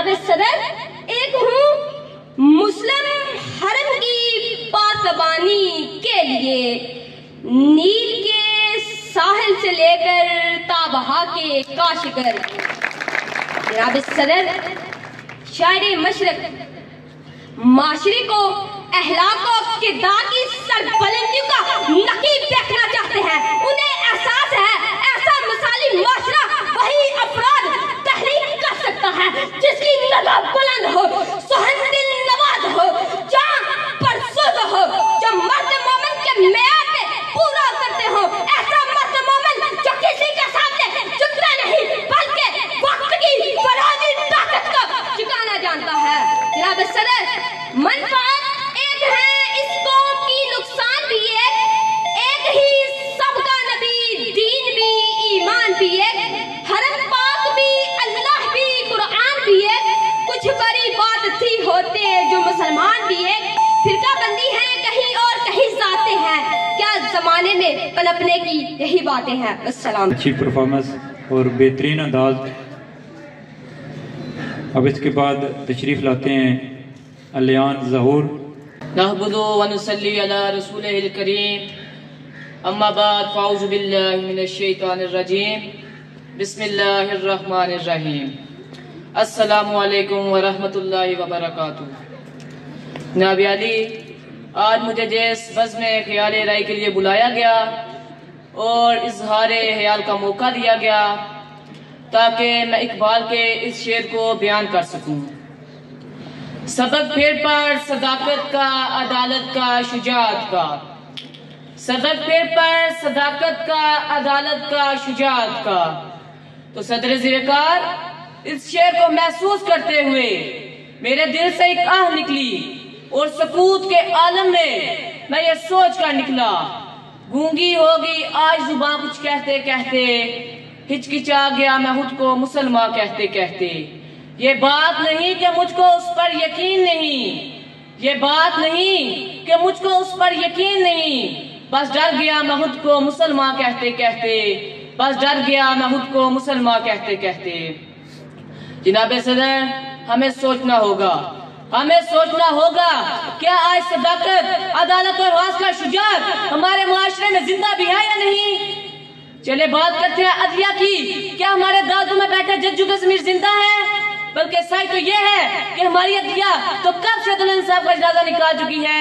जनाब सदर, एक हूँ मुस्लिम हरम की पासबानी के लिए नील के साहिल से लेकर ताबहा के काशिगर। जनाब सदर, शायरी मशरक माशरे को अहलाक और किरदार की सरबलंदियों का नकीब देखना चाहते हैं। उन्हें एहसास है ऐसा मिसाली माशरा वही अफराद तहरीक कर सकता है जिसकी नगाह बुलंद हो, सुहंदिल नवाज हो, जान परसुद हो, जो मर्द मोमिन के मेयार पे पूरा करते हो। ऐसा मर्द मोमिन जो किसी के सामने झुकता नहीं बल्कि वक्त की फराजी ताकत को झुकाना जानता है। जनाब सदर, मनफात एक है, इस कौम की नुकसान भी एक ही, सबका नबी, दीन भी, ईमान भी एक, हरम पाक भी, अल्लाह भी, कुरान भी एक, कुछ बड़ी बात थी होते जो मुसलमान भी एक, फिरका बंदी है कहीं और कहीं जाते हैं, क्या जमाने में पनपने की यही बातें हैं। अस्सलाम। अच्छी परफॉर्मेंस और बेहतरीन अंदाज। अब इसके बाद तशरीफ लाते हैं अलियान ज़हूर। नहमदु व नुसल्ली अला रसूलिहिल करीम, अम्मा बाद, फ़ाऊज़ु बिल्लाहि मिनश शैतानिर रजीम, बिस्मिल्लाहिर रहमानिर रहीम। अस्सलामु अलैकुम व रहमतुल्लाहि व बरकातुहू। जनाब अली, आज मुझे जिस बज़्म ख़याल राय के लिए बुलाया गया और इज़हार ख़याल का मौका दिया गया ताकि मैं इकबाल के इस शेर को बयान कर सकूं। सबक पेड़ पर सदाकत का, अदालत का, शुजाअत का, सबक पेड़ पर सदाकत का, अदालत का, शुजाअत का। तो सदर ज़िरकार, इस शेर को महसूस करते हुए मेरे दिल से एक आह निकली और सकूत के आलम में मैं ये सोच कर निकला, गूंगी होगी आज जुबां कुछ कहते कहते, हिचकिचा गया मैं खुद को मुसलमान कहते कहते। ये बात नहीं कि मुझको उस पर यकीन नहीं, ये बात नहीं कि मुझको उस पर यकीन नहीं, बस डर गया मैं खुद को मुसलमान कहते कहते, बस डर गया मैं खुद को मुसलमान कहते कहते। जनाब सदर, हमें सोचना होगा, हमें सोचना होगा, क्या आज सदाकत, अदालत और वास का शुजाअत हमारे मुआशरे में जिंदा भी है या नहीं। चले बात करते हैं अदलिया की, क्या हमारे दादू में बैठे जज्जू कश्मीर जिंदा है। बल्कि सही तो ये है कि हमारी अदलिया तो कब से अदल इंसाफ का इजाज़ा निकाल चुकी है।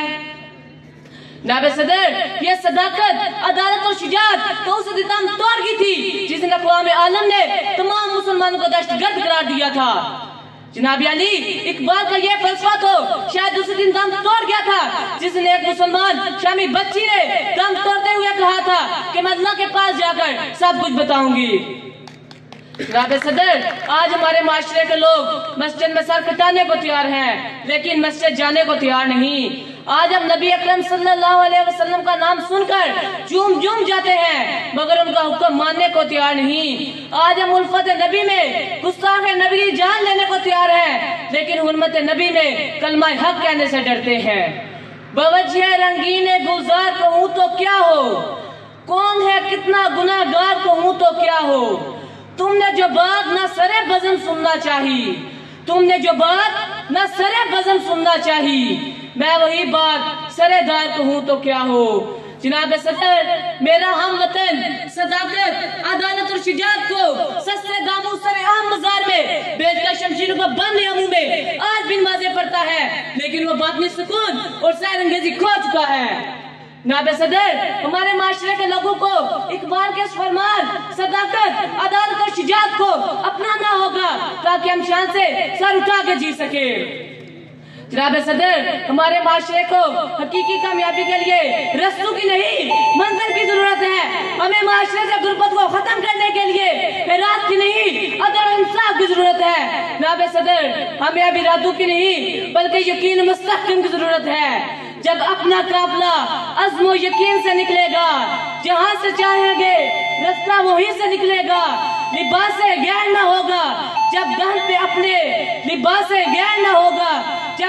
जनाब सदर, ये सदाकत, अदालत और शुजाअत तो उस दिन तोड़ की थी जिस दिन अक़वाम आलम ने तमाम मुसलमानों को दहशतगर्द करार दिया था। जनाब अली, इकबाल का ये फलसफा तो शायद उस दिन दम तोड़ गया था जिस दिन एक मुसलमान शामी बच्ची ने दम तोड़ते हुए कहा था कि मैं अल्लाह के पास जाकर सब कुछ बताऊंगी। जनाब सदर, आज हमारे माशरे के लोग मस्जिद में सर कटाने को तैयार हैं, लेकिन मस्जिद जाने को तैयार नहीं। आज हम नबी अकरम सल्लल्लाहु अलैहि वसल्लम का नाम सुनकर झूम झूम जाते हैं, मगर उनका हुक्म मानने को तैयार नहीं। आज हम उल्फत नबी में गुस्ताख नबी की जान लेने को तैयार हैं, लेकिन हुर्मत नबी में कलमा हक कहने से डरते हैं। बवजह रंगीन गुलजार कहूँ तो क्या हो, कौन है कितना गुनाहगार कहूँ तो क्या हो। तुमने जो बात न सरे बज़म सुनना चाहिए, तुमने जो बात न सरे बज़म सुनना चाहिए, मैं वही बात सरेदार कहूँ तो क्या हो। जनाब सदर, मेरा हम वतन सदाकत, अदालत और शुजाअत को सस्ते दामों सरे आम मजार में बेचकर शमशीरों को बंद या मुंह में आज भी नमाज़ें पढ़ता है, लेकिन वो बात में सुकून और सैर अंगेजी खो चुका है। जनाब सदर, हमारे माशरे के लोगों को इकबाल के फरमान सदाकत, अदालत और शुजाअत को अपनाना होगा ताकि हम शान से सर उठा के जी सके। जनाब सदर, हमारे माशरे को हकीकी कामयाबी के लिए रस्तों की नहीं मंजिल की जरूरत है। हमें माशरे से गुर्बत को खत्म करने के लिए रात की नहीं अदल इंसाफ की जरूरत है। जनाब सदर, हमें अब इरादों की नहीं बल्कि यकीन मुस्तहकम की जरूरत है। जब अपना काफिला अज़्म यकीन से निकलेगा, जहाँ से चाहेंगे रास्ता वहीं से निकलेगा, लिबास से गैर न होगा जब दहन पे अपने, लिबास से गैर न होगा जब दहन पे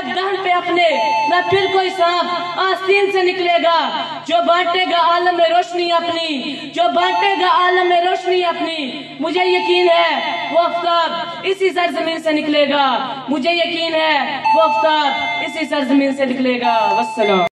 पे अपने, न फिर कोई सांप आस्तीन से निकलेगा। जो बांटेगा आलम में रोशनी अपनी, जो बांटेगा आलम में रोशनी अपनी, मुझे यकीन है वो अफ्ताब इसी सरजमीन से निकलेगा। मुझे यकीन है वो अफ्ताब इसी सरजमीन से निकलेगा। वस्सलाम।